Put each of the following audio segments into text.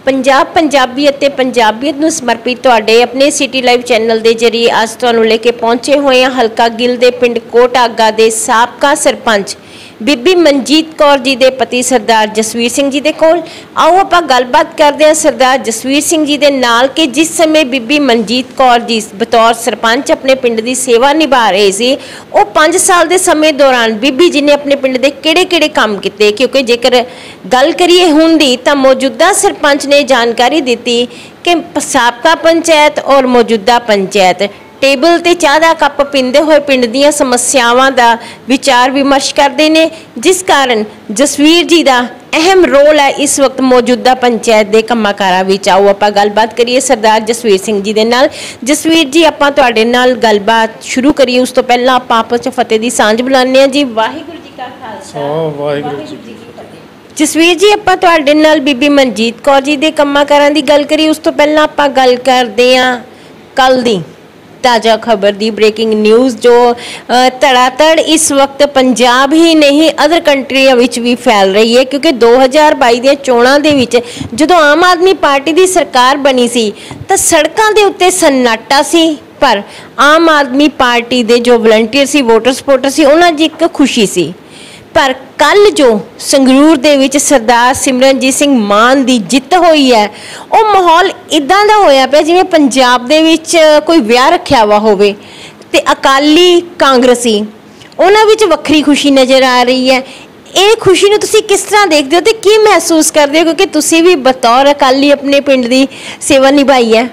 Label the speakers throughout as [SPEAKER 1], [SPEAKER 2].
[SPEAKER 1] पंजाब पंजाबी ਅਤੇ ਪੰਜਾਬੀਅਤ ਨੂੰ ਸਮਰਪਿਤ ਤੁਹਾਡੇ ਆਪਣੇ ਸਿਟੀ ਲਾਈਵ ਚੈਨਲ ਦੇ ਜਰੀਏ ਅੱਜ ਤੁਹਾਨੂੰ ਲੈ ਕੇ ਪਹੁੰਚੇ ਹੋਏ ਹਾਂ ਹਲਕਾ ਗਿੱਲ ਦੇ ਪਿੰਡ ਕੋਟ ਆਗਾ ਦੇ ਸਾਬਕਾ ਸਰਪੰਚ ਬੀਬੀ ਮਨਜੀਤ ਕੌਰ जी ਦੇ ਪਤੀ सरदार जसवीर सिंह जी ਦੇ ਕੋਲ। आओ ਆਪਾਂ ਗੱਲਬਾਤ ਕਰਦੇ ਹਾਂ सरदार जसवीर सिंह जी ਦੇ ਨਾਲ कि जिस समय बीबी मनजीत कौर जी बतौर सरपंच अपने पिंड की सेवा निभा रहे सी वो 5 साल के समय दौरान बीबी जी ने अपने पिंड के किहड़े-किहड़े काम किए, क्योंकि जेकर गल करिए हुण दी तां मौजूदा सरपंच ने जानकारी दी कि साबका पंचायत और मौजूदा पंचायत टेबल ते चाह का कप पींदे हुए पिंड दीयां समस्यावां दा विचार विमर्श करते हैं, जिस कारण जसवीर जी का अहम रोल है इस वक्त मौजूदा पंचायत के कामाकारां विच। आओ आपां गलबात करिए सरदार जसवीर सिंह जी दे नाल। जसवीर जी आपां तुहाडे नाल गलबात शुरू करिए, उस तो पहला आपां आपस च फतेह दी सांझ बुलाने जी। वाहिगुरू जी का खालसा वाहिगुरू जी की फतेह। जसवीर जी आपां तुहाडे नाल बीबी मनजीत कौर जी दे कामाकारां दी गल करिए, उस तो पहला आपां गल करदे हां कल दी ताज़ा खबर दी ब्रेकिंग न्यूज़ जो धड़ाधड़ इस वक्त पंजाब ही नहीं अदर कंट्रियां विच भी फैल रही है, क्योंकि 2022 दी चोणां दे विच जदों आम आदमी पार्टी दी सरकार बनी सी तां सड़कां दे उत्ते सन्नाटा सी, पर आम आदमी पार्टी दे जो वलंटियर सी वोटर सपोर्टर सी उन्हां दी इक खुशी सी। पर कल जो संगरूर दे विच सरदार सिमरनजीत सिंह मान की जित हुई है वो माहौल इदां दा होया पिया जिवें पंजाब दे विच कोई विआह रखिया हुआ होवे ते अकाली कांग्रेसी उन्हां विच वक्री खुशी नज़र आ रही है। ये खुशी नूं तुसीं किस तरह देखते हो ते की महसूस करते हो, क्योंकि तुसीं भी बतौर अकाली अपने पिंड की सेवा निभाई है?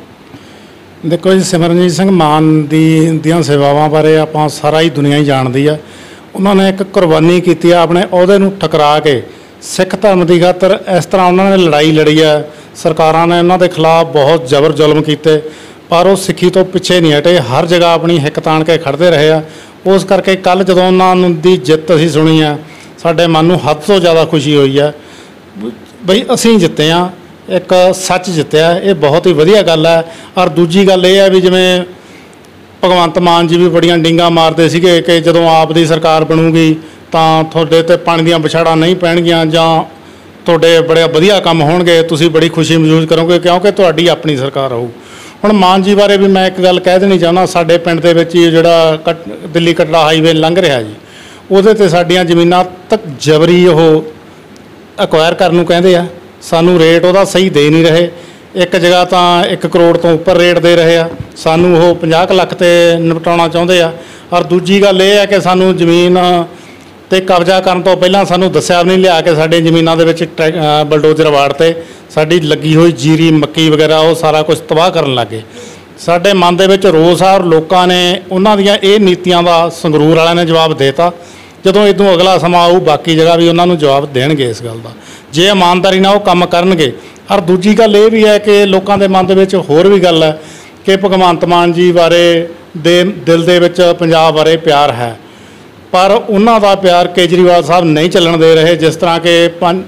[SPEAKER 2] देखो जी, सिमरनजीत सिंह मान ਦੀਆਂ सेवावां बारे आपां सारा ही दुनिया ही जानती है। उन्होंने एक कुर्बानी की है अपने अहदे नूं ठकरा के सिख धर्म की खातर, इस तरह उन्होंने लड़ाई लड़ी है। सरकारां ने उन्होंने खिलाफ बहुत जबर जुल्म किए, पर वो सिक्खी तो पिछे नहीं हटे, हर जगह अपनी हिक ताण के खड़ते रहे आ। उस करके कल जदों उन्होंने जित असीं सुनी है, साडे मन नूं हद तो ज़्यादा खुशी हुई है बई असीं जिते हाँ, एक सच जितया। ये बहुत ही वधिया गल है। और दूजी गल ये है भी जिवें भगवंत मान जी भी बड़ियां डिंगा मारते सीगे कि जदों आप दी सरकार बनूगी तां तुहाडे ते पानी दीयां विछाड़ां नहीं पैणगीआं जां तुहाडे बड़े वधिया काम होणगे, तुसीं बड़ी खुशी महसूस करोगे क्योंकि तुहाडी अपनी सरकार होऊ। हुण मान जी बारे भी मैं एक गल कह देनी चाहुंदा, साडे पिंड दे विच जिहड़ा दिल्ली कटड़ा हाईवे लंघ रिहा जी, उहदे ते साडीआं ज़मीनां तक जबरी ओह अक्वायर करन नूं कहंदे आ। सानूं रेट उहदा सही दे नहीं रहे, एक जगह तो 1 करोड़ तो उपर रेट दे रहे हैं, सानू वो 50 लाख ते निपटाउणा चाहुंदे आ। और दूजी गल ये है कि सानू जमीन ते कब्जा करन तो पहलां सानू दस्सिया भी नहीं लिया कि साडी जमीनां दे विच बलडोजर वाड़ते, साडी लगी हुई जीरी मक्की वगैरह वो सारा कुछ तबाह करन लगे। साडे मन दे विच रोस आ और लोकां ने उन्हां दीयां इह नीतियां दा संगरूर वालिआं ने जवाब देता। जदों इदों अगला समा आऊ बाकी जगह भी उन्हां नूं जवाब देणगे इस गल दा, जे ईमानदारी नाल वो काम करनगे। और दूजी गल ये भी है कि लोगों के मन के होर भी गल है कि भगवंत मान जी बारे दिल दे विच पंजाब बारे प्यार है, पर उन्हां दा प्यार केजरीवाल साहब नहीं चलन दे रहे। जिस तरह के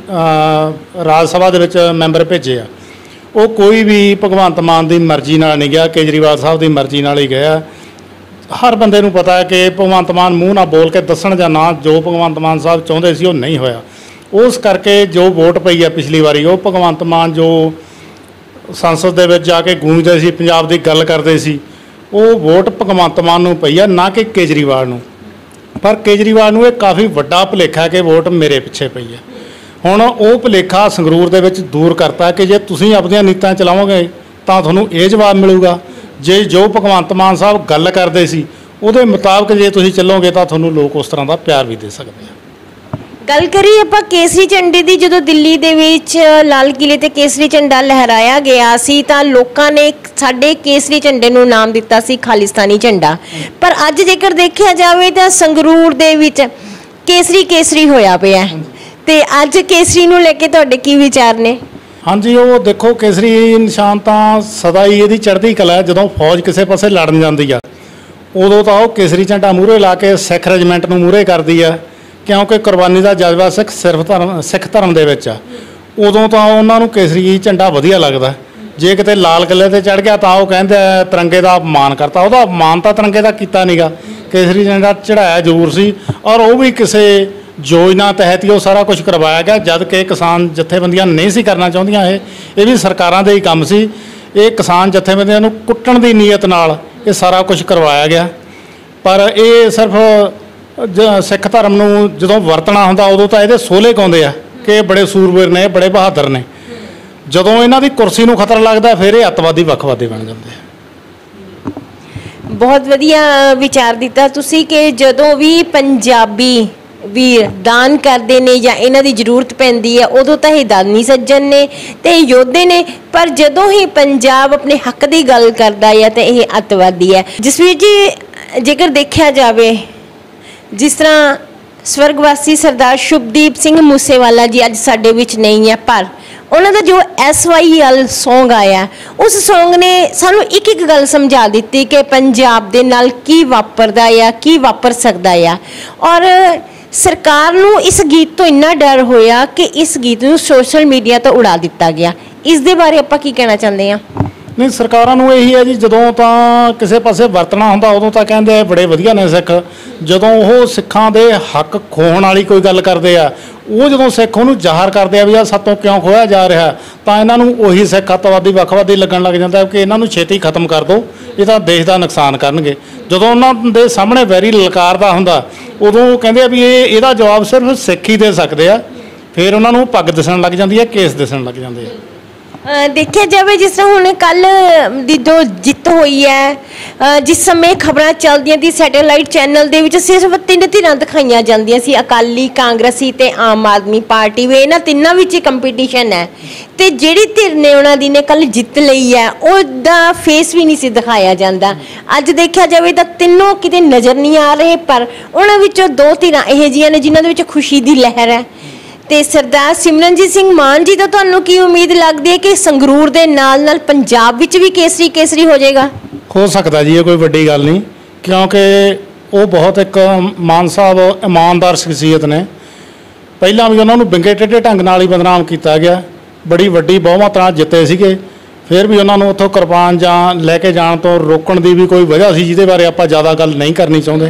[SPEAKER 2] राज सभा दे विच मैंबर भेजे आ, वो कोई भी भगवंत मान की मर्जी नाल नहीं गया, केजरीवाल साहब की मर्जी नाल ही गया। हर बंदे नूं पता है कि भगवंत मान मूँह ना बोल के दस्सण जां ना, जो भगवंत मान साहब चाहुंदे सी वो नहीं होया। उस करके जो वोट पई है पिछली बारी, वो भगवंत मान जो संसद दे विच जाके गूंजदे सी, पंजाब की गल करते सी, वो वोट भगवंत मान नूं पई है, ना कि केजरीवाल नूं। पर केजरीवाल नूं ये काफ़ी वड्डा भुलेखा है कि वोट मेरे पिछे पई है। हुण वो भुलेखा संगरूर दे विच दूर करता कि जे तुसीं अपणीआं नीतां चलाओगे तां तुहानूं ये जवाब मिलूगा। जे जो भगवंत मान साहब गल करते सी उहदे मुताबिक जे तुसीं चलोगे तां तुहानूं लोक उस तरह का प्यार भी दे सकदे आ।
[SPEAKER 1] गल करिए आपां केसरी झंडे की, जो दिल्ली दे विच लाल किले ते केसरी झंडा लहराया गया सी तां लोकां ने साडे केसरी झंडे नूं नाम दिता सी खालिस्तानी झंडा, पर अज जेकर देखिया जावे तां संगरूर दे विच केसरी केसरी होया पिया ते अज केसरी नूं लेके तुहाडे की विचार ने?
[SPEAKER 2] हाँ जी, वो देखो केसरी निशान तो सदा ही इहदी चढ़ती कला है। जदों फौज किसी पासे लड़न जाती है उदों तो वह केसरी झंडा मूहरे ला के सिख रैजीमेंट नूं मूहरे करती है, क्योंकि कुर्बानी का जज्बा सिख धर्म दे विच आ। उदों तो उन्होंने केसरी झंडा वधिया लगता। जे किते लाल किले ते चढ़ गया तो वह कहते तिरंगे का अपमान करता, वह अपमान तो तिरंगे का किया नहीं गा, केसरी झंडा चढ़ाया जरूर सी। और वह भी किसी योजना तहत ही वो सारा कुछ करवाया गया, जद कि किसान जथेबंदियां नहीं सी करना चाਹੁੰਦੀਆਂ। ਇਹ भी सरकारां दे ही काम सी। ਇਹ किसान जथेबंदियां ਨੂੰ ਕੁੱਟਣ ਦੀ ਨੀਅਤ ਨਾਲ ਇਹ ਸਾਰਾ ਕੁਝ ਕਰਵਾਇਆ ਗਿਆ। ਪਰ ਇਹ ਸਿਰਫ ਸਿੱਖ ਧਰਮ ਨੂੰ ਜਦੋਂ ਵਰਤਣਾ ਹੁੰਦਾ ਉਦੋਂ ਤਾਂ ਇਹਦੇ ਸੋਲੇ ਗਾਉਂਦੇ ਆ ਕਿ ਇਹ ਬੜੇ ਸੂਰਬੀਰ ਨੇ, ਬੜੇ ਬਹਾਦਰ ਨੇ। ਜਦੋਂ ਇਹਨਾਂ ਦੀ ਕੁਰਸੀ ਨੂੰ ਖਤਰਾ ਲੱਗਦਾ ਫਿਰ ਇਹ ਅੱਤਵਾਦੀ ਵੱਖਵਾਦੀ ਬਣ ਜਾਂਦੇ ਆ।
[SPEAKER 1] ਬਹੁਤ ਵਧੀਆ ਵਿਚਾਰ ਦਿੱਤਾ ਤੁਸੀਂ ਕਿ ਜਦੋਂ ਵੀ ਪੰਜਾਬੀ ਵੀਰ ਦਾਨ ਕਰਦੇ ਨੇ ਜਾਂ ਇਹਨਾਂ ਦੀ ਜ਼ਰੂਰਤ ਪੈਂਦੀ ਹੈ ਉਦੋਂ ਤਾਂ ਇਹ ਦਾਨੀ ਸੱਜਣ ਨੇ ਤੇ ਯੋਧੇ ਨੇ, ਪਰ ਜਦੋਂ ਹੀ ਪੰਜਾਬ ਆਪਣੇ ਹੱਕ ਦੀ ਗੱਲ ਕਰਦਾ ਹੈ ਤਾਂ ਇਹ ਅੱਤਵਾਦੀ ਹੈ। ਜਸਵੀਰ ਜੀ, ਜੇਕਰ ਦੇਖਿਆ ਜਾਵੇ ਜਿਸ ਤਰ੍ਹਾਂ ਸਵਰਗਵਾਸੀ ਸਰਦਾਰ ਸ਼ੁਭਦੀਪ ਸਿੰਘ ਮੂਸੇਵਾਲਾ ਜੀ ਅੱਜ ਸਾਡੇ ਵਿੱਚ ਨਹੀਂ ਹੈ, ਪਰ ਉਹਨਾਂ ਦਾ ਜੋ SYL ਸੌਂਗ ਆਇਆ ਉਸ ਸੌਂਗ ਨੇ ਸਾਨੂੰ ਇੱਕ ਇੱਕ ਗੱਲ ਸਮਝਾ ਦਿੱਤੀ ਕਿ ਪੰਜਾਬ ਦੇ ਨਾਲ ਕੀ ਵਾਪਰਦਾ ਆ, ਕੀ ਵਾਪਰ ਸਕਦਾ ਆ। ਔਰ ਸਰਕਾਰ ਨੂੰ ਇਸ ਗੀਤ ਤੋਂ ਇੰਨਾ ਡਰ ਹੋਇਆ ਕਿ ਇਸ ਗੀਤ ਨੂੰ ਸੋਸ਼ਲ ਮੀਡੀਆ ਤੋਂ ਉਡਾ ਦਿੱਤਾ ਗਿਆ। ਇਸ ਦੇ ਬਾਰੇ ਆਪਾਂ ਕੀ ਕਹਿਣਾ ਚਾਹੁੰਦੇ ਹਾਂ?
[SPEAKER 2] नहीं, सरकारों ਨੂੰ ਇਹੀ ਹੈ ਜੀ, ਜਦੋਂ ਤਾਂ ਕਿਸੇ ਪਾਸੇ ਵਰਤਣਾ ਹੁੰਦਾ ਉਦੋਂ ਤਾਂ ਕਹਿੰਦੇ ਬੜੇ ਵਧੀਆ ਨੇ ਸਿੱਖ। ਜਦੋਂ ਉਹ ਸਿੱਖਾਂ ਦੇ ਹੱਕ ਖੋਹਣ ਵਾਲੀ ਕੋਈ ਗੱਲ ਕਰਦੇ ਆ, ਉਹ ਜਦੋਂ ਸਿੱਖ ਉਹਨੂੰ ਜ਼ਾਹਰ ਕਰਦੇ ਆ ਵੀ ਆ ਸਾਤੋਂ ਕਿਉਂ ਖੋਇਆ ਜਾ ਰਿਹਾ, ਤਾਂ ਇਹਨਾਂ ਨੂੰ ਉਹੀ ਸਿੱਖ ਅੱਤਵਾਦੀ ਵੱਖਵਾਦੀ ਲੱਗਣ ਲੱਗ ਜਾਂਦਾ ਕਿ ਇਹਨਾਂ ਨੂੰ ਛੇਤੀ ਖਤਮ ਕਰ ਦਿਓ, ਇਹ ਤਾਂ ਦੇਸ਼ ਦਾ ਨੁਕਸਾਨ ਕਰਨਗੇ। ਜਦੋਂ ਉਹਨਾਂ ਦੇ ਸਾਹਮਣੇ ਵੈਰੀ ਲਲਕਾਰਦਾ ਹੁੰਦਾ ਉਦੋਂ ਉਹ ਕਹਿੰਦੇ ਆ ਵੀ ਇਹਦਾ ਜਵਾਬ ਸਿਰਫ ਸਿੱਖ ਹੀ ਦੇ ਸਕਦੇ ਆ। ਫਿਰ ਉਹਨਾਂ ਨੂੰ ਪੱਗ ਦਿਸਣ ਲੱਗ ਜਾਂਦੀ ਹੈ, ਕੇਸ ਦਿਸਣ ਲੱਗ ਜਾਂਦੇ ਆ।
[SPEAKER 1] ਦੇਖਿਆ ਜਾਵੇ ਜਿਸ ਤਰ੍ਹਾਂ ਹੁਣ ਕੱਲ ਦੀ ਜੋ ਜਿੱਤ ਹੋਈ ਹੈ, ਜਿਸ ਸਮੇਂ ਖਬਰਾਂ ਚੱਲਦੀਆਂ ਸੀ ਸੈਟੇਲਾਈਟ ਚੈਨਲ ਦੇ ਵਿੱਚ ਸਿਰਫ 3 ਧਿਰਾਂ ਦਿਖਾਈਆਂ ਜਾਂਦੀਆਂ ਸੀ, ਅਕਾਲੀ, ਕਾਂਗਰਸੀ ਤੇ ਆਮ ਆਦਮੀ ਪਾਰਟੀ। ਵੀ ਇਹਨਾਂ ਤਿੰਨਾਂ ਵਿੱਚ ਹੀ ਕੰਪੀਟੀਸ਼ਨ ਹੈ ਤੇ ਜਿਹੜੀ ਧਿਰ ਨੇ ਉਹਨਾਂ ਦੀ ਨੇ ਕੱਲ ਜਿੱਤ ਲਈ ਹੈ ਉਹਦਾ ਫੇਸ ਵੀ ਨਹੀਂ ਸੀ ਦਿਖਾਇਆ ਜਾਂਦਾ। ਅੱਜ ਦੇਖਿਆ ਜਾਵੇ ਤਾਂ ਤਿੰਨੋਂ ਕਿਤੇ ਨਜ਼ਰ ਨਹੀਂ ਆ ਰਹੇ, ਪਰ ਉਹਨਾਂ ਵਿੱਚੋਂ 2 ਧਿਰਾਂ ਇਹੋ ਜਿਹੀਆਂ ਨੇ ਜਿਨ੍ਹਾਂ ਦੇ ਵਿੱਚ ਖੁਸ਼ੀ ਦੀ ਲਹਿਰ ਹੈ। ਤੇ ਸਰਦਾਰ ਸਿਮਰਨਜੀਤ ਸਿੰਘ ਮਾਨ ਜੀ ਤੋਂ ਤੁਹਾਨੂੰ ਕੀ ਉਮੀਦ ਲੱਗਦੀ ਹੈ ਕਿ ਸੰਗਰੂਰ ਦੇ ਨਾਲ ਨਾਲ ਪੰਜਾਬ ਵਿੱਚ ਵੀ ਕੇਸਰੀ ਹੋ ਜਾਏਗਾ?
[SPEAKER 2] ਹੋ ਸਕਦਾ ਜੀ, ਇਹ ਕੋਈ ਵੱਡੀ ਗੱਲ ਨਹੀਂ, ਕਿਉਂਕਿ ਉਹ ਬਹੁਤ ਇੱਕ ਮਾਨ ਸਾਹਿਬ ਇਮਾਨਦਾਰ ਸ਼ਖਸੀਅਤ ਨੇ। ਪਹਿਲਾਂ ਵੀ ਉਹਨਾਂ ਨੂੰ ਵਿੰਗੇ ਟੇਢੇ ਢੰਗ ਨਾਲ ਹੀ ਬਦਨਾਮ ਕੀਤਾ ਗਿਆ, ਬੜੀ ਵੱਡੀ ਬਹੁਮਤ ਨਾਲ ਜਿੱਤੇ ਸੀਗੇ। ਫਿਰ ਵੀ ਉਹਨਾਂ ਨੂੰ ਉੱਥੋਂ ਕਿਰਪਾਨ ਜਾਂ ਲੈ ਕੇ ਜਾਣ ਤੋਂ ਰੋਕਣ ਦੀ ਵੀ ਕੋਈ ਵਜ੍ਹਾ ਸੀ ਜਿਹਦੇ ਬਾਰੇ ਆਪਾਂ ਜ਼ਿਆਦਾ ਗੱਲ ਨਹੀਂ ਕਰਨੀ ਚਾਹੁੰਦੇ।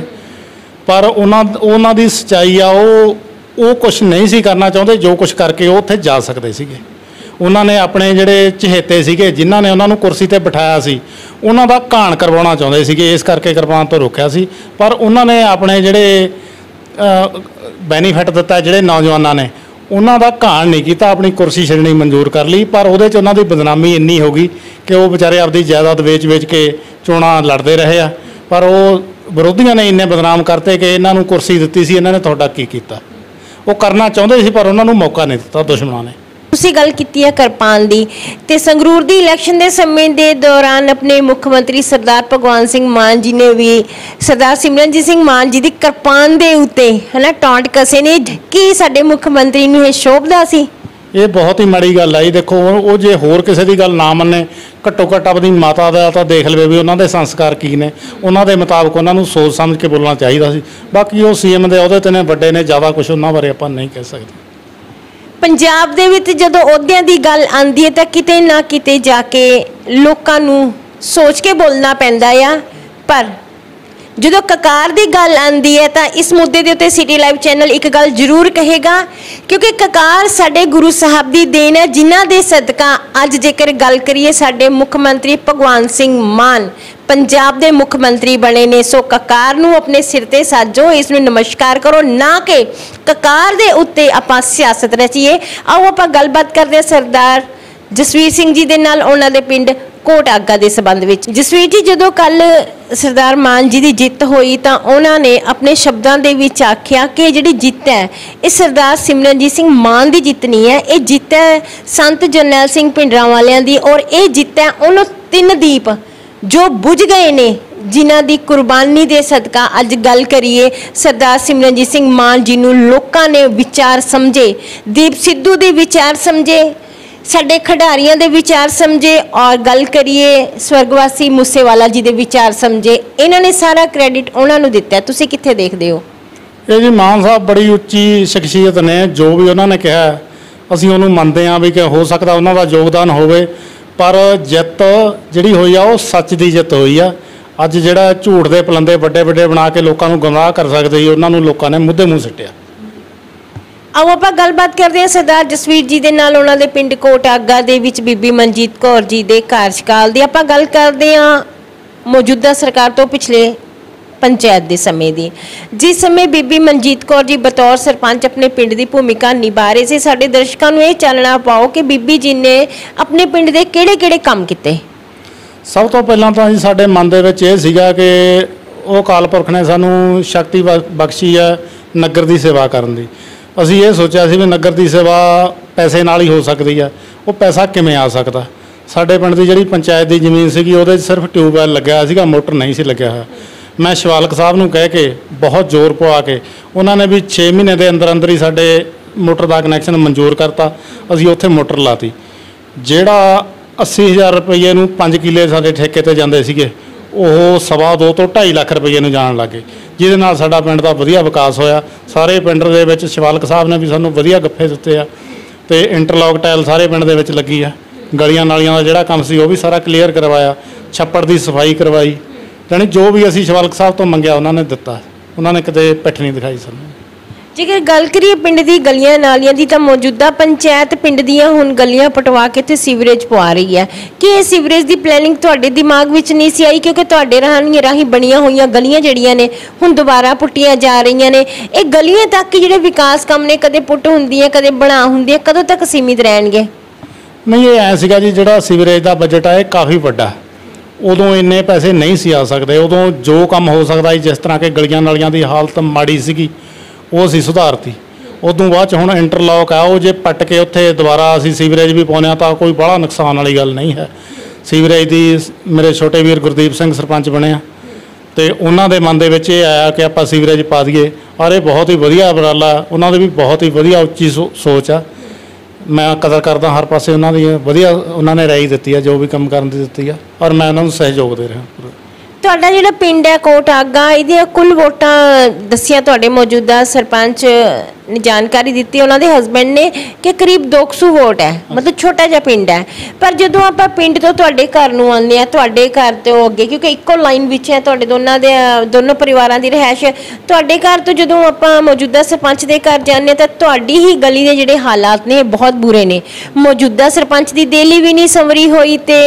[SPEAKER 2] ਪਰ ਉਹਨਾਂ ਦੀ ਸੱਚਾਈ ਆ, ਉਹ ਕੁਛ ਨਹੀਂ ਸੀ ਕਰਨਾ ਚਾਹੁੰਦੇ, ਜੋ ਕੁਛ ਕਰਕੇ ਉਹ ਉੱਥੇ ਜਾ ਸਕਦੇ ਸੀਗੇ। ਉਹਨਾਂ ਨੇ ਆਪਣੇ ਜਿਹੜੇ ਚਹੇਤੇ ਸੀਗੇ ਜਿਨ੍ਹਾਂ ਨੇ ਉਹਨਾਂ ਨੂੰ ਕੁਰਸੀ 'ਤੇ ਬਿਠਾਇਆ ਸੀ, ਉਹਨਾਂ ਦਾ ਘਾਣ ਕਰਵਾਉਣਾ ਚਾਹੁੰਦੇ ਸੀਗੇ, ਇਸ ਕਰਕੇ ਕਿਰਪਾਨ ਤੋਂ ਰੋਕਿਆ ਸੀ। ਪਰ ਉਹਨਾਂ ਨੇ ਆਪਣੇ ਜਿਹੜੇ ਬੈਨੀਫਿਟ ਦਿੱਤਾ ਜਿਹੜੇ ਨੌਜਵਾਨਾਂ ਨੇ, ਉਹਨਾਂ ਦਾ ਘਾਣ ਨਹੀਂ ਕੀਤਾ, ਆਪਣੀ ਕੁਰਸੀ ਛੱਡਣੀ ਮਨਜ਼ੂਰ ਕਰ ਲਈ। ਪਰ ਉਹਦੇ 'ਚ ਉਹਨਾਂ ਦੀ ਬਦਨਾਮੀ ਇੰਨੀ ਹੋ ਗਈ ਕਿ ਉਹ ਵਿਚਾਰੇ ਆਪਦੀ ਜਾਇਦਾਦ ਵੇਚ ਕੇ ਚੋਣਾਂ ਲੜਦੇ ਰਹੇ ਆ। ਪਰ ਉਹ ਵਿਰੋਧੀਆਂ ਨੇ ਇੰਨੇ ਬਦਨਾਮ ਕਰਤੇ ਕਿ ਇਹਨਾਂ ਨੂੰ ਕੁਰਸੀ ਦਿੱਤੀ ਸੀ, ਇਹਨਾਂ ਨੇ ਤੁਹਾਡਾ ਕੀ ਕੀਤਾ। ਉਹ ਕਰਨਾ ਚਾਹੁੰਦੇ ਸੀ ਪਰ ਉਹਨਾਂ ਨੂੰ ਮੌਕਾ ਨਹੀਂ ਦਿੱਤਾ ਦੁਸ਼ਮਣਾਂ ਨੇ।
[SPEAKER 1] ਤੁਸੀਂ ਗੱਲ ਕੀਤੀ ਹੈ ਕਿਰਪਾਨ ਦੀ, ਤੇ ਸੰਗਰੂਰ ਦੀ ਇਲੈਕਸ਼ਨ ਦੇ ਸਮੇਂ ਦੇ ਦੌਰਾਨ ਆਪਣੇ ਮੁੱਖ ਮੰਤਰੀ ਸਰਦਾਰ ਭਗਵੰਤ ਸਿੰਘ ਮਾਨ ਜੀ ਨੇ ਵੀ ਸਰਦਾਰ ਸਿਮਰਨਜੀਤ ਸਿੰਘ ਮਾਨ ਜੀ ਦੀ ਕਿਰਪਾਨ ਦੇ ਉੱਤੇ ਟੌਂਟ ਕਸੇ ਨੇ। ਕੀ ਸਾਡੇ ਮੁੱਖ ਮੰਤਰੀ ਨੂੰ ਇਹ ਸ਼ੋਭਦਾ ਸੀ?
[SPEAKER 2] ਇਹ ਬਹੁਤ ਹੀ ਮਾੜੀ ਗੱਲ ਆ ਜੀ। ਦੇਖੋ ਉਹ ਜੇ ਹੋਰ ਕਿਸੇ ਦੀ ਗੱਲ ਨਾ ਮੰਨੇ, ਘੱਟੋ ਘੱਟ ਆਪਣੀ ਮਾਤਾ ਦਾ ਤਾਂ ਦੇਖ ਲਵੇ ਵੀ ਉਹਨਾਂ ਦੇ ਸੰਸਕਾਰ ਕੀ ਨੇ, ਉਹਨਾਂ ਦੇ ਮੁਤਾਬਕ ਉਹਨਾਂ ਨੂੰ ਸੋਚ ਸਮਝ ਕੇ ਬੋਲਣਾ ਚਾਹੀਦਾ ਸੀ। ਬਾਕੀ ਉਹ CM ਦੇ ਅਹੁਦੇ 'ਤੇ ਨੇ, ਵੱਡੇ ਨੇ, ਜ਼ਿਆਦਾ ਕੁਝ ਉਹਨਾਂ ਬਾਰੇ ਆਪਾਂ ਨਹੀਂ ਕਹਿ ਸਕਦੇ।
[SPEAKER 1] ਪੰਜਾਬ ਦੇ ਵਿੱਚ ਜਦੋਂ ਅਹੁਦਿਆਂ ਦੀ ਗੱਲ ਆਉਂਦੀ ਹੈ ਤਾਂ ਕਿਤੇ ਨਾ ਕਿਤੇ ਜਾ ਕੇ ਲੋਕਾਂ ਨੂੰ ਸੋਚ ਕੇ ਬੋਲਣਾ ਪੈਂਦਾ ਆ, ਪਰ ਜਦੋਂ ਕਕਾਰ ਦੀ ਗੱਲ ਆਉਂਦੀ ਹੈ ਤਾਂ ਇਸ ਮੁੱਦੇ ਦੇ ਉੱਤੇ ਸਿਟੀ ਲਾਈਵ ਚੈਨਲ ਇੱਕ ਗੱਲ ਜ਼ਰੂਰ ਕਹੇਗਾ, ਕਿਉਂਕਿ ਕਕਾਰ ਸਾਡੇ ਗੁਰੂ ਸਾਹਿਬ ਦੀ ਦੇਣ ਹੈ, ਜਿਨ੍ਹਾਂ ਦੇ ਸਦਕਾ ਅੱਜ ਜੇਕਰ ਗੱਲ ਕਰੀਏ ਸਾਡੇ ਮੁੱਖ ਮੰਤਰੀ ਭਗਵੰਤ ਸਿੰਘ ਮਾਨ ਪੰਜਾਬ ਦੇ ਮੁੱਖ ਮੰਤਰੀ ਬਣੇ ਨੇ। ਸੋ ਕਕਾਰ ਨੂੰ ਆਪਣੇ ਸਿਰ ਤੇ ਸਾਜੋ, ਇਸ ਨੂੰ ਨਮਸਕਾਰ ਕਰੋ, ਨਾ ਕਿ ਕਕਾਰ ਦੇ ਉੱਤੇ ਆਪਾਂ ਸਿਆਸਤ ਰਚੀਏ। ਆਓ ਆਪਾਂ ਗੱਲਬਾਤ ਕਰਦੇ ਹਾਂ ਸਰਦਾਰ ਜਸਵੀਰ ਸਿੰਘ ਜੀ ਦੇ ਨਾਲ, ਉਹਨਾਂ ਦੇ ਪਿੰਡ ਕੋਟ ਆਗਾ ਦੇ ਸੰਬੰਧ ਵਿੱਚ। ਜਸਵੀਰ ਜੀ, ਜਦੋਂ ਕੱਲ ਸਰਦਾਰ ਮਾਨ ਜੀ ਦੀ ਜਿੱਤ ਹੋਈ ਤਾਂ ਉਹਨਾਂ ਨੇ ਆਪਣੇ ਸ਼ਬਦਾਂ ਦੇ ਵਿੱਚ ਆਖਿਆ ਕਿ ਜਿਹੜੀ ਜਿੱਤ ਹੈ ਇਹ ਸਰਦਾਰ ਸਿਮਰਨਜੀਤ ਸਿੰਘ ਮਾਨ ਦੀ ਜਿੱਤ ਨਹੀਂ ਹੈ, ਇਹ ਜਿੱਤ ਹੈ ਸੰਤ ਜਰਨੈਲ ਸਿੰਘ ਭਿੰਡਰਾਂਵਾਲਿਆਂ ਦੀ, ਔਰ ਇਹ ਜਿੱਤ ਹੈ ਉਹਨਾਂ 3 ਦੀਪ ਜੋ ਬੁਝ ਗਏ ਨੇ, ਜਿਨ੍ਹਾਂ ਦੀ ਕੁਰਬਾਨੀ ਦੇ ਸਦਕਾ ਅੱਜ ਗੱਲ ਕਰੀਏ ਸਰਦਾਰ ਸਿਮਰਨਜੀਤ ਸਿੰਘ ਮਾਨ ਜੀ ਨੂੰ ਲੋਕਾਂ ਨੇ ਵਿਚਾਰ ਸਮਝੇ, ਦੀਪ ਸਿੱਧੂ ਦੇ ਵਿਚਾਰ ਸਮਝੇ, ਸਾਡੇ ਖਿਡਾਰੀਆਂ ਦੇ ਵਿਚਾਰ ਸਮਝੇ, ਔਰ ਗੱਲ ਕਰੀਏ ਸਵਰਗਵਾਸੀ ਮੂਸੇਵਾਲਾ ਜੀ ਦੇ ਵਿਚਾਰ ਸਮਝੇ। ਇਹਨਾਂ ਨੇ ਸਾਰਾ ਕ੍ਰੈਡਿਟ ਉਹਨਾਂ ਨੂੰ ਦਿੱਤਾ। ਤੁਸੀਂ ਕਿੱਥੇ ਦੇਖਦੇ ਹੋ?
[SPEAKER 2] ਇਹ ਜੀ ਮਾਨ ਸਾਹਿਬ ਬੜੀ ਉੱਚੀ ਸ਼ਖਸੀਅਤ ਨੇ, ਜੋ ਵੀ ਉਹਨਾਂ ਨੇ ਕਿਹਾ ਅਸੀਂ ਉਹਨੂੰ ਮੰਨਦੇ ਹਾਂ ਵੀ ਕਿ ਹੋ ਸਕਦਾ ਉਹਨਾਂ ਦਾ ਯੋਗਦਾਨ ਹੋਵੇ, ਪਰ ਜਿੱਤ ਜਿਹੜੀ ਹੋਈ ਆ ਉਹ ਸੱਚ ਦੀ ਜਿੱਤ ਹੋਈ ਆ। ਅੱਜ ਜਿਹੜਾ ਝੂਠ ਦੇ ਪਲੰਦੇ ਵੱਡੇ ਵੱਡੇ ਬਣਾ ਕੇ ਲੋਕਾਂ ਨੂੰ ਗੁੰਮਰਾਹ ਕਰ ਸਕਦੇ ਸੀ, ਉਹਨਾਂ ਨੂੰ ਲੋਕਾਂ ਨੇ ਮੁੱਦੇ ਮੂੰਹ ਸਿੱਟਿਆ।
[SPEAKER 1] ਆਓ ਆਪਾਂ ਗੱਲਬਾਤ ਕਰਦੇ ਹਾਂ ਸਰਦਾਰ ਜਸਵੀਰ ਜੀ ਦੇ ਨਾਲ, ਉਹਨਾਂ ਦੇ ਪਿੰਡ ਕੋਟ ਆਗਾ ਦੇ ਵਿੱਚ ਬੀਬੀ ਮਨਜੀਤ ਕੌਰ ਜੀ ਦੇ ਕਾਰਜਕਾਲ ਦੀ। ਆਪਾਂ ਗੱਲ ਕਰਦੇ ਹਾਂ ਮੌਜੂਦਾ ਸਰਕਾਰ ਤੋਂ ਪਿਛਲੇ ਪੰਚਾਇਤ ਦੇ ਸਮੇਂ ਦੀ, ਜਿਸ ਸਮੇਂ ਬੀਬੀ ਮਨਜੀਤ ਕੌਰ ਜੀ ਬਤੌਰ ਸਰਪੰਚ ਆਪਣੇ ਪਿੰਡ ਦੀ ਭੂਮਿਕਾ ਨਿਭਾ ਰਹੇ ਸੀ। ਸਾਡੇ ਦਰਸ਼ਕਾਂ ਨੂੰ ਇਹ ਚਾਨਣਾ ਪਾਓ ਕਿ ਬੀਬੀ ਜੀ ਨੇ ਆਪਣੇ ਪਿੰਡ ਦੇ ਕਿਹੜੇ-ਕਿਹੜੇ ਕੰਮ ਕੀਤੇ।
[SPEAKER 2] ਸਭ ਤੋਂ ਪਹਿਲਾਂ ਤਾਂ ਜੀ ਸਾਡੇ ਮਨ ਦੇ ਵਿੱਚ ਇਹ ਸੀਗਾ ਕਿ ਉਹ ਅਕਾਲ ਪੁਰਖ ਨੇ ਸਾਨੂੰ ਸ਼ਕਤੀ ਬਖਸ਼ੀ ਹੈ ਨਗਰ ਦੀ ਸੇਵਾ ਕਰਨ ਦੀ। ਅਸੀਂ ਇਹ ਸੋਚਿਆ ਸੀ ਵੀ ਨਗਰ ਦੀ ਸੇਵਾ ਪੈਸੇ ਨਾਲ ਹੀ ਹੋ ਸਕਦੀ ਹੈ। ਉਹ ਪੈਸਾ ਕਿਵੇਂ ਆ ਸਕਦਾ? ਸਾਡੇ ਪਿੰਡ ਦੀ ਜਿਹੜੀ ਪੰਚਾਇਤ ਦੀ ਜ਼ਮੀਨ ਸੀਗੀ ਉਹਦੇ 'ਚ ਸਿਰਫ ਟਿਊਬਵੈੱਲ ਲੱਗਿਆ ਸੀਗਾ, ਮੋਟਰ ਨਹੀਂ ਸੀ ਲੱਗਿਆ ਹੋਇਆ। ਮੈਂ ਸ਼ਿਵਾਲਕ ਸਾਹਿਬ ਨੂੰ ਕਹਿ ਕੇ ਬਹੁਤ ਜ਼ੋਰ ਪਵਾ ਕੇ ਉਹਨਾਂ ਨੇ ਵੀ 6 ਮਹੀਨੇ ਦੇ ਅੰਦਰ ਅੰਦਰ ਹੀ ਸਾਡੇ ਮੋਟਰ ਦਾ ਕਨੈਕਸ਼ਨ ਮਨਜ਼ੂਰ ਕਰਤਾ। ਅਸੀਂ ਉੱਥੇ ਮੋਟਰ ਲਾਤੀ। ਜਿਹੜਾ 80,000 ਰੁਪਏ ਨੂੰ 5 ਕਿੱਲੇ ਸਾਡੇ ਠੇਕੇ 'ਤੇ ਜਾਂਦੇ ਸੀਗੇ, ਉਹ 2.25 ਤੋਂ 2.5 ਲੱਖ ਰੁਪਏ ਨੂੰ ਜਾਣ ਲੱਗੇ, ਜਿਹਦੇ ਨਾਲ ਸਾਡਾ ਪਿੰਡ ਦਾ ਵਧੀਆ ਵਿਕਾਸ ਹੋਇਆ। ਸਾਰੇ ਪਿੰਡ ਦੇ ਵਿੱਚ ਸ਼ਿਵਾਲਕ ਸਾਹਿਬ ਨੇ ਵੀ ਸਾਨੂੰ ਵਧੀਆ ਗੱਫੇ ਦਿੱਤੇ ਆ ਅਤੇ ਇੰਟਰਲੋਕ ਟਾਇਲ ਸਾਰੇ ਪਿੰਡ ਦੇ ਵਿੱਚ ਲੱਗੀ ਆ। ਗਲੀਆਂ ਨਾਲੀਆਂ ਦਾ ਜਿਹੜਾ ਕੰਮ ਸੀ ਉਹ ਵੀ ਸਾਰਾ ਕਲੀਅਰ ਕਰਵਾਇਆ, ਛੱਪੜ ਦੀ ਸਫਾਈ ਕਰਵਾਈ। ਜਾਣੀ ਜੋ ਵੀ ਅਸੀਂ ਸ਼ਿਵਾਲਕ ਸਾਹਿਬ ਤੋਂ ਮੰਗਿਆ ਉਹਨਾਂ ਨੇ ਦਿੱਤਾ। ਉਹਨਾਂ ਨੇ ਕਿਤੇ ਪਿੱਠ ਨਹੀਂ ਦਿਖਾਈ ਸਾਨੂੰ।
[SPEAKER 1] ਜੇਕਰ ਗੱਲ ਕਰੀਏ ਪਿੰਡ ਦੀ ਗਲੀਆਂ ਨਾਲੀਆਂ ਦੀ, ਤਾਂ ਮੌਜੂਦਾ ਪੰਚਾਇਤ ਪਿੰਡ ਦੀਆਂ ਹੁਣ ਗਲੀਆਂ ਪਟਵਾ ਕੇ ਤੇ ਸੀਵਰੇਜ ਪਵਾ ਰਹੀ ਹੈ। ਕਿ ਇਹ ਸੀਵਰੇਜ ਦੀ ਪਲੈਨਿੰਗ ਤੁਹਾਡੇ ਦਿਮਾਗ ਵਿੱਚ ਨਹੀਂ ਸੀ ਆਈ? ਕਿਉਂਕਿ ਤੁਹਾਡੇ ਰਾਹੀਂ ਬਣੀਆਂ ਹੋਈਆਂ ਗਲੀਆਂ ਜਿਹੜੀਆਂ ਨੇ ਹੁਣ ਦੁਬਾਰਾ ਪੁੱਟੀਆਂ ਜਾ ਰਹੀਆਂ ਨੇ। ਇਹ ਗਲੀਆਂ ਤੱਕ ਜਿਹੜੇ ਵਿਕਾਸ ਕੰਮ ਨੇ ਕਦੇ ਪੁੱਟ ਹੁੰਦੀਆਂ ਕਦੇ ਬਣਾ ਹੁੰਦੀਆਂ, ਕਦੋਂ ਤੱਕ ਸੀਮਿਤ ਰਹਿਣਗੇ?
[SPEAKER 2] ਨਹੀਂ, ਇਹ ਐਂ ਸੀਗਾ ਜੀ, ਜਿਹੜਾ ਸੀਵਰੇਜ ਦਾ ਬਜਟ ਹੈ ਇਹ ਕਾਫੀ ਵੱਡਾ। ਉਦੋਂ ਇੰਨੇ ਪੈਸੇ ਨਹੀਂ ਸੀ ਆ ਸਕਦੇ। ਉਦੋਂ ਜੋ ਕੰਮ ਹੋ ਸਕਦਾ ਸੀ, ਜਿਸ ਤਰ੍ਹਾਂ ਕਿ ਗਲੀਆਂ ਨਾਲੀਆਂ ਦੀ ਹਾਲਤ ਮਾੜੀ ਸੀਗੀ, ਉਹ ਅਸੀਂ ਸੁਧਾਰਤੀ। ਉਦੋਂ ਬਾਅਦ 'ਚ ਹੁਣ ਇੰਟਰਲੋਕ ਆ, ਉਹ ਜੇ ਪੱਟ ਕੇ ਉੱਥੇ ਦੁਬਾਰਾ ਅਸੀਂ ਸੀਵਰੇਜ ਵੀ ਪਾਉਂਦੇ ਹਾਂ ਤਾਂ ਕੋਈ ਬੜਾ ਨੁਕਸਾਨ ਵਾਲੀ ਗੱਲ ਨਹੀਂ ਹੈ। ਸੀਵਰੇਜ ਦੀ ਮੇਰੇ ਛੋਟੇ ਵੀਰ ਗੁਰਦੀਪ ਸਿੰਘ ਸਰਪੰਚ ਬਣੇ ਆ ਅਤੇ ਉਹਨਾਂ ਦੇ ਮਨ ਦੇ ਵਿੱਚ ਇਹ ਆਇਆ ਕਿ ਆਪਾਂ ਸੀਵਰੇਜ ਪਾ ਦਈਏ। ਔਰ ਇਹ ਬਹੁਤ ਹੀ ਵਧੀਆ ਉਪਰਾਲਾ, ਉਹਨਾਂ ਦੀ ਵੀ ਬਹੁਤ ਹੀ ਵਧੀਆ ਉੱਚੀ ਸੋਚ ਆ। ਮੈਂ ਕਦਰ ਕਰਦਾ ਹਰ ਪਾਸੇ ਉਹਨਾਂ ਦੀ ਵਧੀਆ, ਉਹਨਾਂ ਨੇ ਰਾਏ ਦਿੱਤੀ ਆ, ਜੋ ਵੀ ਕੰਮ ਕਰਨ ਦੀ ਦਿੱਤੀ ਆ, ਔਰ ਮੈਂ ਉਹਨਾਂ ਨੂੰ ਸਹਿਯੋਗ ਦੇ ਰਿਹਾ ਪੂਰਾ।
[SPEAKER 1] ਤੁਹਾਡਾ ਜਿਹੜਾ ਪਿੰਡ ਹੈ ਕੋਟ ਆਗਾ, ਇਹਦੀਆਂ ਕੁੱਲ ਵੋਟਾਂ ਦੱਸੀਆਂ ਤੁਹਾਡੇ ਮੌਜੂਦਾ ਸਰਪੰਚ ਨੇ ਜਾਣਕਾਰੀ ਦਿੱਤੀ ਉਹਨਾਂ ਦੇ ਹਸਬੈਂਡ ਨੇ ਕਿ ਕਰੀਬ 200 ਵੋਟ ਹੈ, ਮਤਲਬ ਛੋਟਾ ਜਿਹਾ ਪਿੰਡ ਹੈ। ਪਰ ਜਦੋਂ ਆਪਾਂ ਪਿੰਡ ਤੋਂ ਤੁਹਾਡੇ ਘਰ ਨੂੰ ਆਉਂਦੇ ਹਾਂ, ਤੁਹਾਡੇ ਘਰ ਤੋਂ ਅੱਗੇ, ਕਿਉਂਕਿ ਇੱਕੋ ਲਾਈਨ ਵਿੱਚ ਹੈ ਤੁਹਾਡੇ ਦੋਨੋਂ ਪਰਿਵਾਰਾਂ ਦੀ ਰਿਹਾਇਸ਼, ਤੁਹਾਡੇ ਘਰ ਤੋਂ ਜਦੋਂ ਆਪਾਂ ਮੌਜੂਦਾ ਸਰਪੰਚ ਦੇ ਘਰ ਜਾਂਦੇ ਹਾਂ ਤਾਂ ਤੁਹਾਡੀ ਹੀ ਗਲੀ ਦੇ ਜਿਹੜੇ ਹਾਲਾਤ ਨੇ ਬਹੁਤ ਬੁਰੇ ਨੇ। ਮੌਜੂਦਾ ਸਰਪੰਚ ਦੀ ਦੇਲੀ ਵੀ ਨਹੀਂ ਸੰਵਰੀ ਹੋਈ ਤੇ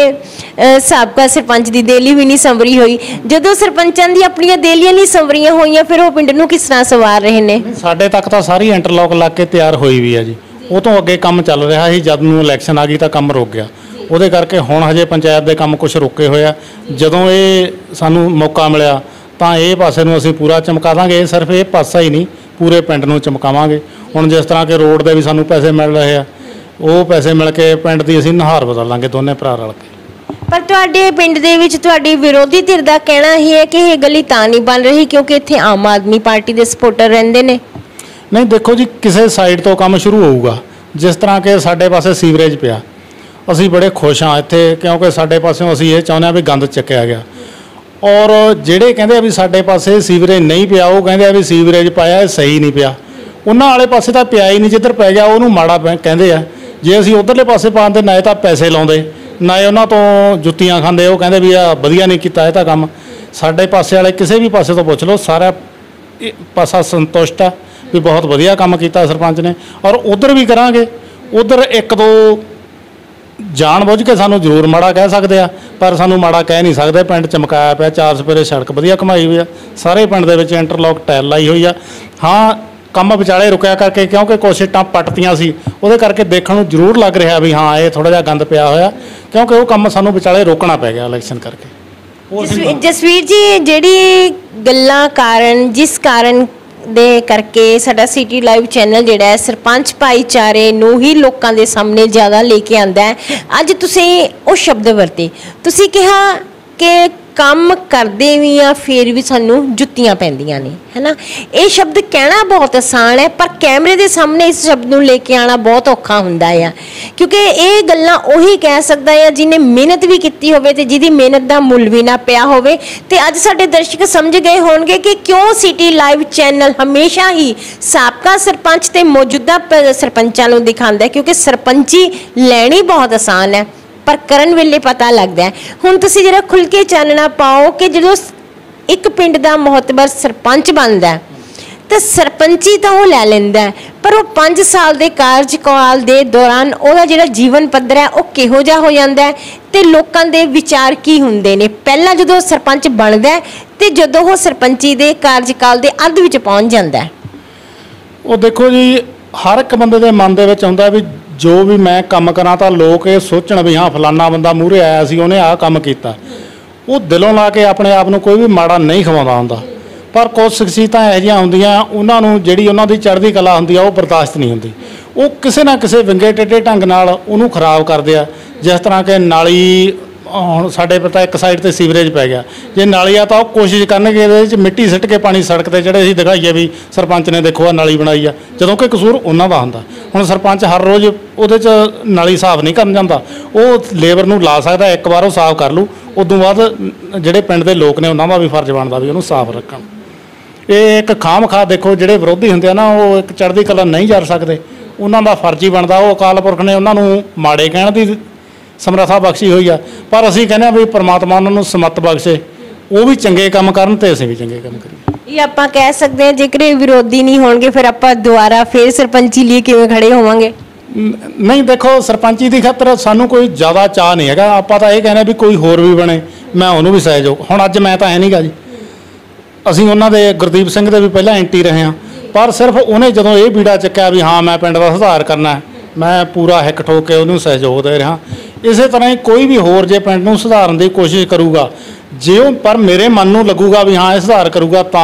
[SPEAKER 1] ਸਾਬਕਾ ਸਰਪੰਚ ਦੀ ਦੇਲੀ ਵੀ ਨਹੀਂ ਸੰਵਰੀ ਹੋਈ। ਜਦੋਂ ਸਰਪੰਚਾਂ ਦੀ ਆਪਣੀਆਂ ਦੇਲੀਆਂ ਨਹੀਂ ਸੰਵਰੀਆਂ ਹੋਈਆਂ, ਫਿਰ ਉਹ ਪਿੰਡ ਨੂੰ ਕਿਸ ਤਰ੍ਹਾਂ ਸਵਾਰ ਰਹੇ ਨੇ? ਸਾਡੇ
[SPEAKER 2] ਤੱਕ ਤਾਂ ਸਾਰੀ ਇੰਟਰਲੋਕ ਲੱਗ ਕੇ ਤਿਆਰ ਹੋਈ ਵੀ ਆ ਜੀ। ਉਹ ਤੋਂ ਅੱਗੇ ਕੰਮ ਚੱਲ ਰਿਹਾ ਸੀ, ਜਦ ਨੂੰ ਇਲੈਕਸ਼ਨ ਆ ਗਈ ਤਾਂ ਕੰਮ ਰੁਕ ਗਿਆ। ਉਹਦੇ ਕਰਕੇ ਹੁਣ ਹਜੇ ਪੰਚਾਇਤ ਦੇ ਕੰਮ ਕੁਝ ਰੁਕੇ ਹੋਏ ਆ। ਜਦੋਂ ਇਹ ਸਾਨੂੰ ਮੌਕਾ ਮਿਲਿਆ ਤਾਂ ਇਹ ਪਾਸੇ ਨੂੰ ਅਸੀਂ ਪੂਰਾ ਚਮਕਾ ਦਾਂਗੇ। ਸਿਰਫ ਇਹ ਪਾਸਾ ਹੀ ਨਹੀਂ, ਪੂਰੇ ਪਿੰਡ ਨੂੰ ਚਮਕਾਵਾਂਗੇ। ਹੁਣ ਜਿਸ ਤਰ੍ਹਾਂ ਕਿ ਰੋਡ ਦੇ ਵੀ ਸਾਨੂੰ ਪੈਸੇ ਮਿਲ ਰਹੇ ਆ, ਉਹ ਪੈਸੇ ਮਿਲ ਕੇ ਪਿੰਡ ਦੀ ਅਸੀਂ ਨੁਹਾਰ ਬਦਲਾਂਗੇ ਦੋਨੇ ਭਰਾ ਰਲ ਕੇ।
[SPEAKER 1] ਪਰ ਤੁਹਾਡੇ ਪਿੰਡ ਦੇ ਵਿੱਚ ਤੁਹਾਡੀ ਵਿਰੋਧੀ ਧਿਰ ਦਾ ਕਹਿਣਾ ਇਹ ਹੈ ਕਿ ਇਹ ਗਲੀ ਤਾਂ ਨਹੀਂ ਬਣ ਰਹੀ ਕਿਉਂਕਿ ਇੱਥੇ ਆਮ ਆਦਮੀ ਪਾਰਟੀ ਦੇ ਸਪੋਰਟਰ ਰਹਿੰਦੇ ਨੇ।
[SPEAKER 2] ਨਹੀਂ, ਦੇਖੋ ਜੀ, ਕਿਸੇ ਸਾਈਡ ਤੋਂ ਕੰਮ ਸ਼ੁਰੂ ਹੋਊਗਾ। ਜਿਸ ਤਰ੍ਹਾਂ ਕਿ ਸਾਡੇ ਪਾਸੇ ਸੀਵਰੇਜ ਪਿਆ, ਅਸੀਂ ਬੜੇ ਖੁਸ਼ ਹਾਂ ਇੱਥੇ, ਕਿਉਂਕਿ ਸਾਡੇ ਪਾਸਿਓਂ ਅਸੀਂ ਇਹ ਚਾਹੁੰਦੇ ਹਾਂ ਵੀ ਗੰਦ ਚੱਕਿਆ ਗਿਆ। ਔਰ ਜਿਹੜੇ ਕਹਿੰਦੇ ਆ ਵੀ ਸਾਡੇ ਪਾਸੇ ਸੀਵਰੇਜ ਨਹੀਂ ਪਿਆ, ਉਹ ਕਹਿੰਦੇ ਆ ਵੀ ਸੀਵਰੇਜ ਪਾਇਆ ਇਹ ਸਹੀ ਨਹੀਂ ਪਿਆ। ਉਹਨਾਂ ਵਾਲੇ ਪਾਸੇ ਤਾਂ ਪਿਆ ਹੀ ਨਹੀਂ, ਜਿੱਧਰ ਪੈ ਗਿਆ ਉਹਨੂੰ ਮਾੜਾ ਕਹਿੰਦੇ ਆ। ਜੇ ਅਸੀਂ ਉੱਧਰਲੇ ਪਾਸੇ ਪਾਉਂਦੇ ਨਾ ਤਾਂ ਪੈਸੇ ਲਾਉਂਦੇ ਨਾ ਉਹਨਾਂ ਤੋਂ ਜੁੱਤੀਆਂ ਖਾਂਦੇ। ਉਹ ਕਹਿੰਦੇ ਵੀ ਆ ਵਧੀਆ ਨਹੀਂ ਕੀਤਾ ਇਹ ਤਾਂ ਕੰਮ। ਸਾਡੇ ਪਾਸੇ ਵਾਲੇ ਕਿਸੇ ਵੀ ਪਾਸੇ ਤੋਂ ਪੁੱਛ ਲਓ, ਸਾਰਾ ਪਾਸਾ ਸੰਤੁਸ਼ਟ ਆ ਵੀ ਬਹੁਤ ਵਧੀਆ ਕੰਮ ਕੀਤਾ ਸਰਪੰਚ ਨੇ। ਔਰ ਉੱਧਰ ਵੀ ਕਰਾਂਗੇ। ਉੱਧਰ ਇੱਕ ਦੋ ਜਾਣ ਬੁੱਝ ਕੇ ਸਾਨੂੰ ਜ਼ਰੂਰ ਮਾੜਾ ਕਹਿ ਸਕਦੇ ਆ, ਪਰ ਸਾਨੂੰ ਮਾੜਾ ਕਹਿ ਨਹੀਂ ਸਕਦੇ। ਪਿੰਡ ਚਮਕਾਇਆ ਪਿਆ, 4 ਸਪੇਰੇ ਸੜਕ ਵਧੀਆ ਘੁਮਾਈ ਹੋਈ ਆ, ਸਾਰੇ ਪਿੰਡ ਦੇ ਵਿੱਚ ਇੰਟਰਲੋਕ ਟਾਇਲ ਲਾਈ ਹੋਈ ਆ। ਹਾਂ, ਕੰਮ ਵਿਚਾਲੇ ਰੁਕਿਆ ਕਰਕੇ, ਕਿਉਂਕਿ ਕੁਛ ਇੱਟਾਂ ਪੱਟਤੀਆਂ ਸੀ, ਉਹਦੇ ਕਰਕੇ ਦੇਖਣ ਨੂੰ ਜ਼ਰੂਰ ਲੱਗ ਰਿਹਾ ਵੀ ਹਾਂ ਇਹ ਥੋੜ੍ਹਾ ਜਿਹਾ ਗੰਦ ਪਿਆ ਹੋਇਆ, ਕਿਉਂਕਿ ਉਹ ਕੰਮ ਸਾਨੂੰ ਵਿਚਾਲੇ ਰੋਕਣਾ ਪੈ ਗਿਆ ਇਲੈਕਸ਼ਨ ਕਰਕੇ।
[SPEAKER 1] ਜਸਵੀਰ ਜੀ, ਜਿਹੜੀ ਗੱਲਾਂ ਕਾਰਨ, ਜਿਸ ਕਾਰਨ ਦੇ ਕਰਕੇ ਸਾਡਾ ਸਿਟੀ ਲਾਈਵ ਚੈਨਲ ਜਿਹੜਾ ਹੈ ਸਰਪੰਚ ਭਾਈਚਾਰੇ ਨੂੰ ਹੀ ਲੋਕਾਂ ਦੇ ਸਾਹਮਣੇ ਜ਼ਿਆਦਾ ਲੈ ਕੇ ਆਉਂਦਾ ਹੈ, ਅੱਜ ਤੁਸੀਂ ਉਹ ਸ਼ਬਦ ਵਰਤੇ। ਤੁਸੀਂ ਕਿਹਾ ਕਿ ਕੰਮ ਕਰਦੇ ਵੀ ਆ ਫਿਰ ਵੀ ਸਾਨੂੰ ਜੁੱਤੀਆਂ ਪੈਂਦੀਆਂ ਨੇ, ਹੈ ਨਾ। ਇਹ ਸ਼ਬਦ ਕਹਿਣਾ ਬਹੁਤ ਆਸਾਨ ਹੈ, ਪਰ ਕੈਮਰੇ ਦੇ ਸਾਹਮਣੇ ਇਸ ਸ਼ਬਦ ਨੂੰ ਲੈ ਕੇ ਆਉਣਾ ਬਹੁਤ ਔਖਾ ਹੁੰਦਾ ਆ, ਕਿਉਂਕਿ ਇਹ ਗੱਲਾਂ ਉਹੀ ਕਹਿ ਸਕਦਾ ਆ ਜਿਹਨੇ ਮਿਹਨਤ ਵੀ ਕੀਤੀ ਹੋਵੇ ਤੇ ਜਿਹਦੀ ਮਿਹਨਤ ਦਾ ਮੁੱਲ ਵੀ ਨਾ ਪਿਆ ਹੋਵੇ। ਤੇ ਅੱਜ ਸਾਡੇ ਦਰਸ਼ਕ ਸਮਝ ਗਏ ਹੋਣਗੇ ਕਿ ਕਿਉਂ ਸਿਟੀ ਲਾਈਵ ਚੈਨਲ ਹਮੇਸ਼ਾ ਹੀ ਸਾਬਕਾ ਸਰਪੰਚ ਤੇ ਮੌਜੂਦਾ ਸਰਪੰਚਾਂ ਨੂੰ ਦਿਖਾਉਂਦਾ, ਕਿਉਂਕਿ ਸਰਪੰਚੀ ਲੈਣੀ ਬਹੁਤ ਆਸਾਨ ਹੈ ਪਰ ਕਰਨ ਵੇਲੇ ਪਤਾ ਲੱਗਦਾ ਹੈ। ਹੁਣ ਤੁਸੀਂ ਜਿਹੜਾ ਖੁੱਲ੍ਹ ਕੇ ਚਾਨਣਾ ਪਾਓ ਕਿ ਜਦੋਂ ਇੱਕ ਪਿੰਡ ਦਾ ਮੋਹਤਬਰ ਸਰਪੰਚ ਬਣਦਾ ਤਾਂ ਸਰਪੰਚੀ ਤਾਂ ਉਹ ਲੈ ਲੈਂਦਾ, पर वो 5 साल के कार्यकाल के दौरान ਉਹਦਾ ਜਿਹੜਾ ਜੀਵਨ ਪੱਧਰ ਹੈ ਉਹ ਕਿਹੋ ਜਿਹਾ ਹੋ ਜਾਂਦਾ ਹੈ ਤੇ ਲੋਕਾਂ ਦੇ ਵਿਚਾਰ ਕੀ ਹੁੰਦੇ ਨੇ ਪਹਿਲਾਂ ਜਦੋਂ ਸਰਪੰਚ ਬਣਦਾ ਹੈ ਤੇ ਜਦੋਂ ਉਹ ਸਰਪੰਚੀ ਦੇ ਕਾਰਜਕਾਲ ਦੇ ਅੱਧ ਵਿੱਚ ਪਹੁੰਚ ਜਾਂਦਾ ਹੈ?
[SPEAKER 2] ਉਹ ਦੇਖੋ ਜੀ, ਹਰ ਇੱਕ ਬੰਦੇ ਦੇ ਮਨ ਦੇ ਵਿੱਚ ਆਉਂਦਾ ਵੀ ਜੋ ਵੀ ਮੈਂ ਕੰਮ ਕਰਾਂ ਤਾਂ ਲੋਕ ਇਹ ਸੋਚਣ ਵੀ ਹਾਂ ਫਲਾਨਾ ਬੰਦਾ ਮੂਹਰੇ ਆਇਆ ਸੀ, ਉਹਨੇ ਆਹ ਕੰਮ ਕੀਤਾ। ਉਹ ਦਿਲੋਂ ਲਾ ਕੇ ਆਪਣੇ ਆਪ ਨੂੰ ਕੋਈ ਵੀ ਮਾੜਾ ਨਹੀਂ ਖਵਾਉਂਦਾ ਹੁੰਦਾ। ਪਰ ਕੁਝ ਸ਼ਖਸੀਅਤਾਂ ਇਹੋ ਜਿਹੀਆਂ ਹੁੰਦੀਆਂ, ਉਹਨਾਂ ਨੂੰ ਜਿਹੜੀ ਉਹਨਾਂ ਦੀ ਚੜ੍ਹਦੀ ਕਲਾ ਹੁੰਦੀ ਆ ਉਹ ਬਰਦਾਸ਼ਤ ਨਹੀਂ ਹੁੰਦੀ। ਉਹ ਕਿਸੇ ਨਾ ਕਿਸੇ ਵਿੰਗੇ ਟੇਢੇ ਢੰਗ ਨਾਲ ਉਹਨੂੰ ਖਰਾਬ ਕਰਦੇ ਆ। ਜਿਸ ਤਰ੍ਹਾਂ ਕਿ ਨਾਲੀ, ਹੁਣ ਸਾਡੇ ਪਤਾ ਇੱਕ ਸਾਈਡ ਤੇ ਸੀਵਰੇਜ ਪੈ ਗਿਆ, ਜੇ ਨਾਲੀ ਆ ਤਾਂ ਉਹ ਕੋਸ਼ਿਸ਼ ਕਰਨਗੇ ਇਹਦੇ ਵਿੱਚ ਮਿੱਟੀ ਸਿੱਟ ਕੇ ਪਾਣੀ ਸੜਕ ਤੇ ਜਿਹੜੇ ਅਸੀਂ ਦਿਖਾਈਏ ਵੀ ਸਰਪੰਚ ਨੇ ਦੇਖੋ ਆ ਨਾਲੀ ਬਣਾਈ ਆ, ਜਦੋਂ ਕਿ ਕਸੂਰ ਉਹਨਾਂ ਦਾ ਹੁੰਦਾ। ਹੁਣ ਸਰਪੰਚ ਹਰ ਰੋਜ਼ ਉਹਦੇ 'ਚ ਨਾਲੀ ਸਾਫ਼ ਨਹੀਂ ਕਰਨ ਜਾਂਦਾ, ਉਹ ਲੇਬਰ ਨੂੰ ਲਾ ਸਕਦਾ, ਇੱਕ ਵਾਰ ਉਹ ਸਾਫ਼ ਕਰ ਲੂ, ਉਦੋਂ ਬਾਅਦ ਜਿਹੜੇ ਪਿੰਡ ਦੇ ਲੋਕ ਨੇ ਉਹਨਾਂ ਦਾ ਵੀ ਫਰਜ਼ ਬਣਦਾ ਵੀ ਉਹਨੂੰ ਸਾਫ਼ ਰੱਖਣ। ਇਹ ਇੱਕ ਖਾਮ-ਖਾ ਦੇਖੋ, ਜਿਹੜੇ ਵਿਰੋਧੀ ਹੁੰਦੇ ਆ ਨਾ, ਉਹ ਇੱਕ ਚੜ੍ਹਦੀ ਕਲਾ ਨਹੀਂ ਜਰ ਸਕਦੇ, ਉਹਨਾਂ ਦਾ ਫਰਜ਼ ਹੀ ਬਣਦਾ। ਉਹ ਅਕਾਲ ਪੁਰਖ ਨੇ ਉਹਨਾਂ ਨੂੰ ਮਾੜੇ ਕਹਿਣ ਦੀ ਸਮਰੱਥਾ ਬਖਸ਼ੀ ਹੋਈ ਆ, ਪਰ ਅਸੀਂ ਕਹਿੰਦੇ ਹਾਂ ਵੀ ਪਰਮਾਤਮਾ ਉਹਨਾਂ ਨੂੰ ਸਮੱਤ ਬਖਸ਼ੇ, ਉਹ ਵੀ ਚੰਗੇ ਕੰਮ ਕਰਨ ਤੇ ਅਸੀਂ ਵੀ ਚੰਗੇ ਕੰਮ ਕਰੀਏ।
[SPEAKER 1] ਇਹ ਆਪਾਂ ਕਹਿ ਸਕਦੇ ਹਾਂ ਜੇਕਰ ਇਹ ਵਿਰੋਧੀ ਨਹੀਂ ਹੋਣਗੇ ਫਿਰ ਆਪਾਂ ਦੁਬਾਰਾ ਫਿਰ ਸਰਪੰਚੀ ਲਈ ਕਿਵੇਂ ਖੜੇ ਹੋਵਾਂਗੇ?
[SPEAKER 2] ਨਹੀਂ, ਦੇਖੋ ਸਰਪੰਚੀ ਦੀ ਖਾਤਰ ਸਾਨੂੰ ਕੋਈ ਜ਼ਿਆਦਾ ਚਾਅ ਨਹੀਂ ਹੈਗਾ। ਆਪਾਂ ਤਾਂ ਇਹ ਕਹਿੰਦੇ ਵੀ ਕੋਈ ਹੋਰ ਵੀ ਬਣੇ, ਮੈਂ ਉਹਨੂੰ ਵੀ ਸਹਿਯੋਗ। ਹੁਣ ਅੱਜ ਮੈਂ ਤਾਂ ਹੈ ਨਹੀਂ ਗਾ ਜੀ, ਅਸੀਂ ਉਹਨਾਂ ਦੇ ਗੁਰਦੀਪ ਸਿੰਘ ਦੇ ਵੀ ਪਹਿਲਾਂ ਐਂਟੀ ਰਹੇ ਹਾਂ, ਪਰ ਸਿਰਫ ਉਹਨੇ ਜਦੋਂ ਇਹ ਬੀੜਾ ਚੱਕਿਆ ਵੀ ਹਾਂ ਮੈਂ ਪਿੰਡ ਦਾ ਸੁਧਾਰ ਕਰਨਾ, ਮੈਂ ਪੂਰਾ ਹਿੱਕ ਠੋਕ ਕੇ ਉਹਨੂੰ ਸਹਿਯੋਗ ਦੇ ਰਿਹਾ। ਇਸੇ ਤਰ੍ਹਾਂ ਹੀ ਕੋਈ ਵੀ ਹੋਰ ਜੇ ਪਿੰਡ ਨੂੰ ਸੁਧਾਰਨ ਦੀ ਕੋਸ਼ਿਸ਼ ਕਰੂਗਾ, ਜੇ ਉਹ ਪਰ ਮੇਰੇ ਮਨ ਨੂੰ ਲੱਗੂਗਾ ਵੀ ਹਾਂ ਇਹ ਸੁਧਾਰ ਕਰੂਗਾ, ਤਾਂ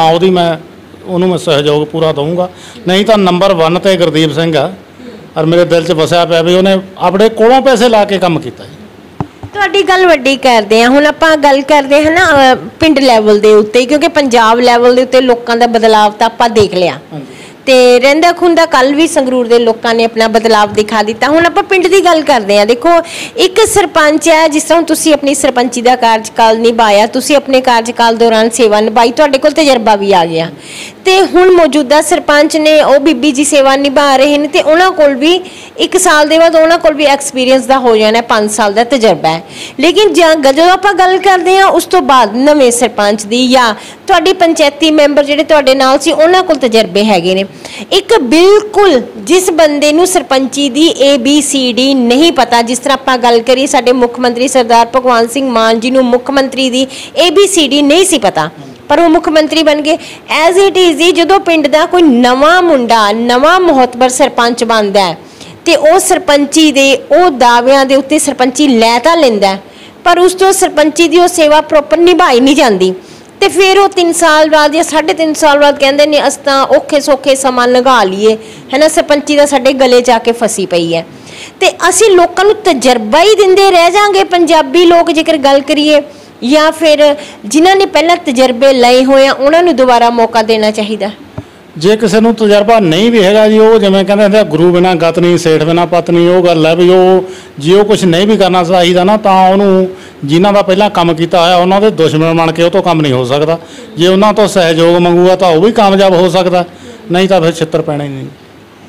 [SPEAKER 2] ਉਹਨੂੰ ਮੈਂ ਸਹਿਯੋਗ ਪੂਰਾ ਦਊਂਗਾ। ਨਹੀਂ ਤਾਂ ਨੰਬਰ 1 ਤੇ ਗੁਰਦੀਪ ਸਿੰਘ ਆ, ਔਰ ਮੇਰੇ ਦਿਲ 'ਚ ਵਸਿਆ ਪਿਆ ਵੀ ਉਹਨੇ ਆਪਣੇ ਕੋਲੋਂ ਪੈਸੇ ਲਾ ਕੇ ਕੰਮ ਕੀਤਾ ਜੀ।
[SPEAKER 1] ਤੁਹਾਡੀ ਗੱਲ ਵੱਡੀ ਕਰਦੇ ਹਾਂ, ਹੁਣ ਆਪਾਂ ਗੱਲ ਕਰਦੇ ਹਾਂ ਨਾ ਪਿੰਡ ਲੈਵਲ ਦੇ ਉੱਤੇ, ਕਿਉਂਕਿ ਪੰਜਾਬ ਲੈਵਲ ਦੇ ਉੱਤੇ ਲੋਕਾਂ ਦਾ ਬਦਲਾਵ ਤਾਂ ਆਪਾਂ ਦੇਖ ਲਿਆ ਤੇ ਰਹਿੰਦਾ ਖੁੰਦਾ ਕੱਲ ਵੀ ਸੰਗਰੂਰ ਦੇ ਲੋਕਾਂ ਨੇ ਆਪਣਾ ਬਦਲਾਵ ਦਿਖਾ ਦਿੱਤਾ। ਹੁਣ ਆਪਾਂ ਪਿੰਡ ਦੀ ਗੱਲ ਕਰਦੇ ਹਾਂ। ਦੇਖੋ, ਇੱਕ ਸਰਪੰਚ ਹੈ, ਜਿਸ ਤਰ੍ਹਾਂ ਤੁਸੀਂ ਆਪਣੀ ਸਰਪੰਚੀ ਦਾ ਕਾਰਜਕਾਲ ਨਿਭਾਇਆ, ਤੁਸੀਂ ਆਪਣੇ ਕਾਰਜਕਾਲ ਦੌਰਾਨ ਸੇਵਾ ਨਿਭਾਈ, ਤੁਹਾਡੇ ਕੋਲ ਤਜਰਬਾ ਵੀ ਆ ਗਿਆ ਤੇ ਹੁਣ ਮੌਜੂਦਾ ਸਰਪੰਚ ਨੇ ਉਹ ਬੀਬੀ ਜੀ ਸੇਵਾ ਨਿਭਾ ਰਹੇ ਨੇ ਤੇ ਉਹਨਾਂ ਕੋਲ ਵੀ 1 ਸਾਲ ਦੇ ਬਾਅਦ ਉਹਨਾਂ ਕੋਲ ਵੀ ਐਕਸਪੀਰੀਅੰਸ ਦਾ ਹੋ ਜਾਣਾ, 5 ਸਾਲ ਦਾ ਤਜਰਬਾ ਹੈ। ਲੇਕਿਨ ਜਦੋਂ ਆਪਾਂ ਗੱਲ ਕਰਦੇ ਹਾਂ ਉਸ ਤੋਂ ਬਾਅਦ ਨਵੇਂ ਸਰਪੰਚ ਦੀ ਜਾਂ ਤੁਹਾਡੀ ਪੰਚਾਇਤੀ ਮੈਂਬਰ ਜਿਹੜੇ ਤੁਹਾਡੇ ਨਾਲ ਸੀ ਉਹਨਾਂ ਕੋਲ ਤਜਰਬੇ ਹੈਗੇ ਨੇ, ਇੱਕ ਬਿਲਕੁਲ ਜਿਸ ਬੰਦੇ ਨੂੰ ਸਰਪੰਚੀ ਦੀ ABCD ਨਹੀਂ ਪਤਾ, ਜਿਸ ਤਰ੍ਹਾਂ ਆਪਾਂ ਗੱਲ ਕਰੀਏ ਸਾਡੇ ਮੁੱਖ ਮੰਤਰੀ ਸਰਦਾਰ ਭਗਵੰਤ ਸਿੰਘ ਮਾਨ ਜੀ ਨੂੰ ਮੁੱਖ ਮੰਤਰੀ ਦੀ ABCD ਨਹੀਂ ਸੀ ਪਤਾ, ਪਰ ਉਹ ਮੁੱਖ ਮੰਤਰੀ ਬਣ ਗਏ। ਐਜ਼ ਇਟ ਇਜ਼ ਹੀ ਜਦੋਂ ਪਿੰਡ ਦਾ ਕੋਈ ਨਵਾਂ ਮੁੰਡਾ, ਨਵਾਂ ਮੁਹੱਤਬਰ ਸਰਪੰਚ ਬਣਦਾ ਹੈ ਤੇ ਉਹ ਸਰਪੰਚੀ ਦੇ ਉਹ ਦਾਅਵਿਆਂ ਦੇ ਉੱਤੇ ਸਰਪੰਚੀ ਲੈ ਤਾਂ ਲੈਂਦਾ, ਪਰ ਉਸ ਤੋਂ ਸਰਪੰਚੀ ਦੀ ਉਹ ਸੇਵਾ ਪ੍ਰੋਪਰ ਨਿਭਾਈ ਨਹੀਂ ਜਾਂਦੀ ਤੇ ਫਿਰ ਉਹ 3 ਸਾਲ ਬਾਅਦ ਜਾਂ 3.5 ਸਾਲ ਬਾਅਦ ਕਹਿੰਦੇ ਨੇ ਅਸੀਂ ਤਾਂ ਔਖੇ ਸੌਖੇ ਸਮਾਂ ਲੰਘਾ ਲਈਏ, ਹੈ ਨਾ, ਸਰਪੰਚੀ ਦਾ ਸਾਡੇ ਗਲੇ ਜਾ ਕੇ ਫਸੀ ਪਈ ਹੈ। ਤੇ ਅਸੀਂ ਲੋਕਾਂ ਨੂੰ ਤਜਰਬਾ ਹੀ ਦਿੰਦੇ ਰਹਿ ਜਾਾਂਗੇ ਪੰਜਾਬੀ ਲੋਕ ਜੇਕਰ ਗੱਲ ਕਰੀਏ, ਜਾਂ ਫਿਰ ਜਿਨ੍ਹਾਂ ਨੇ ਪਹਿਲਾਂ ਤਜਰਬੇ ਲਏ ਹੋਏ ਆ ਉਹਨਾਂ ਨੂੰ ਦੁਬਾਰਾ ਮੌਕਾ ਦੇਣਾ ਚਾਹੀਦਾ?
[SPEAKER 2] ਜੇ ਕਿਸੇ ਨੂੰ ਤਜਰਬਾ ਨਹੀਂ ਵੀ ਹੈਗਾ ਜੀ, ਉਹ ਜਿਵੇਂ ਕਹਿੰਦੇ ਹੁੰਦੇ ਗੁਰੂ ਬਿਨਾਂ ਗਤ ਨਹੀਂ, ਸੇਠ ਬਿਨਾਂ ਪਤ ਨਹੀਂ, ਉਹ ਗੱਲ ਹੈ ਵੀ ਉਹ ਜੇ ਉਹ ਕੁਛ ਨਹੀਂ ਵੀ ਕਰਨਾ ਚਾਹੀਦਾ ਨਾ, ਤਾਂ ਉਹਨੂੰ ਜਿਨ੍ਹਾਂ ਦਾ ਪਹਿਲਾਂ ਕੰਮ ਕੀਤਾ ਹੋਇਆ ਉਹਨਾਂ ਦੇ ਦੁਸ਼ਮਣ ਬਣ ਕੇ ਉਹ ਤੋਂ ਕੰਮ ਨਹੀਂ ਹੋ ਸਕਦਾ। ਜੇ ਉਹਨਾਂ ਤੋਂ ਸਹਿਯੋਗ ਮੰਗੂਗਾ ਤਾਂ ਉਹ ਵੀ ਕਾਮਯਾਬ ਹੋ ਸਕਦਾ, ਨਹੀਂ ਤਾਂ ਫਿਰ ਛਿੱਤਰ ਪੈਣਾ ਹੀ ਨਹੀਂ।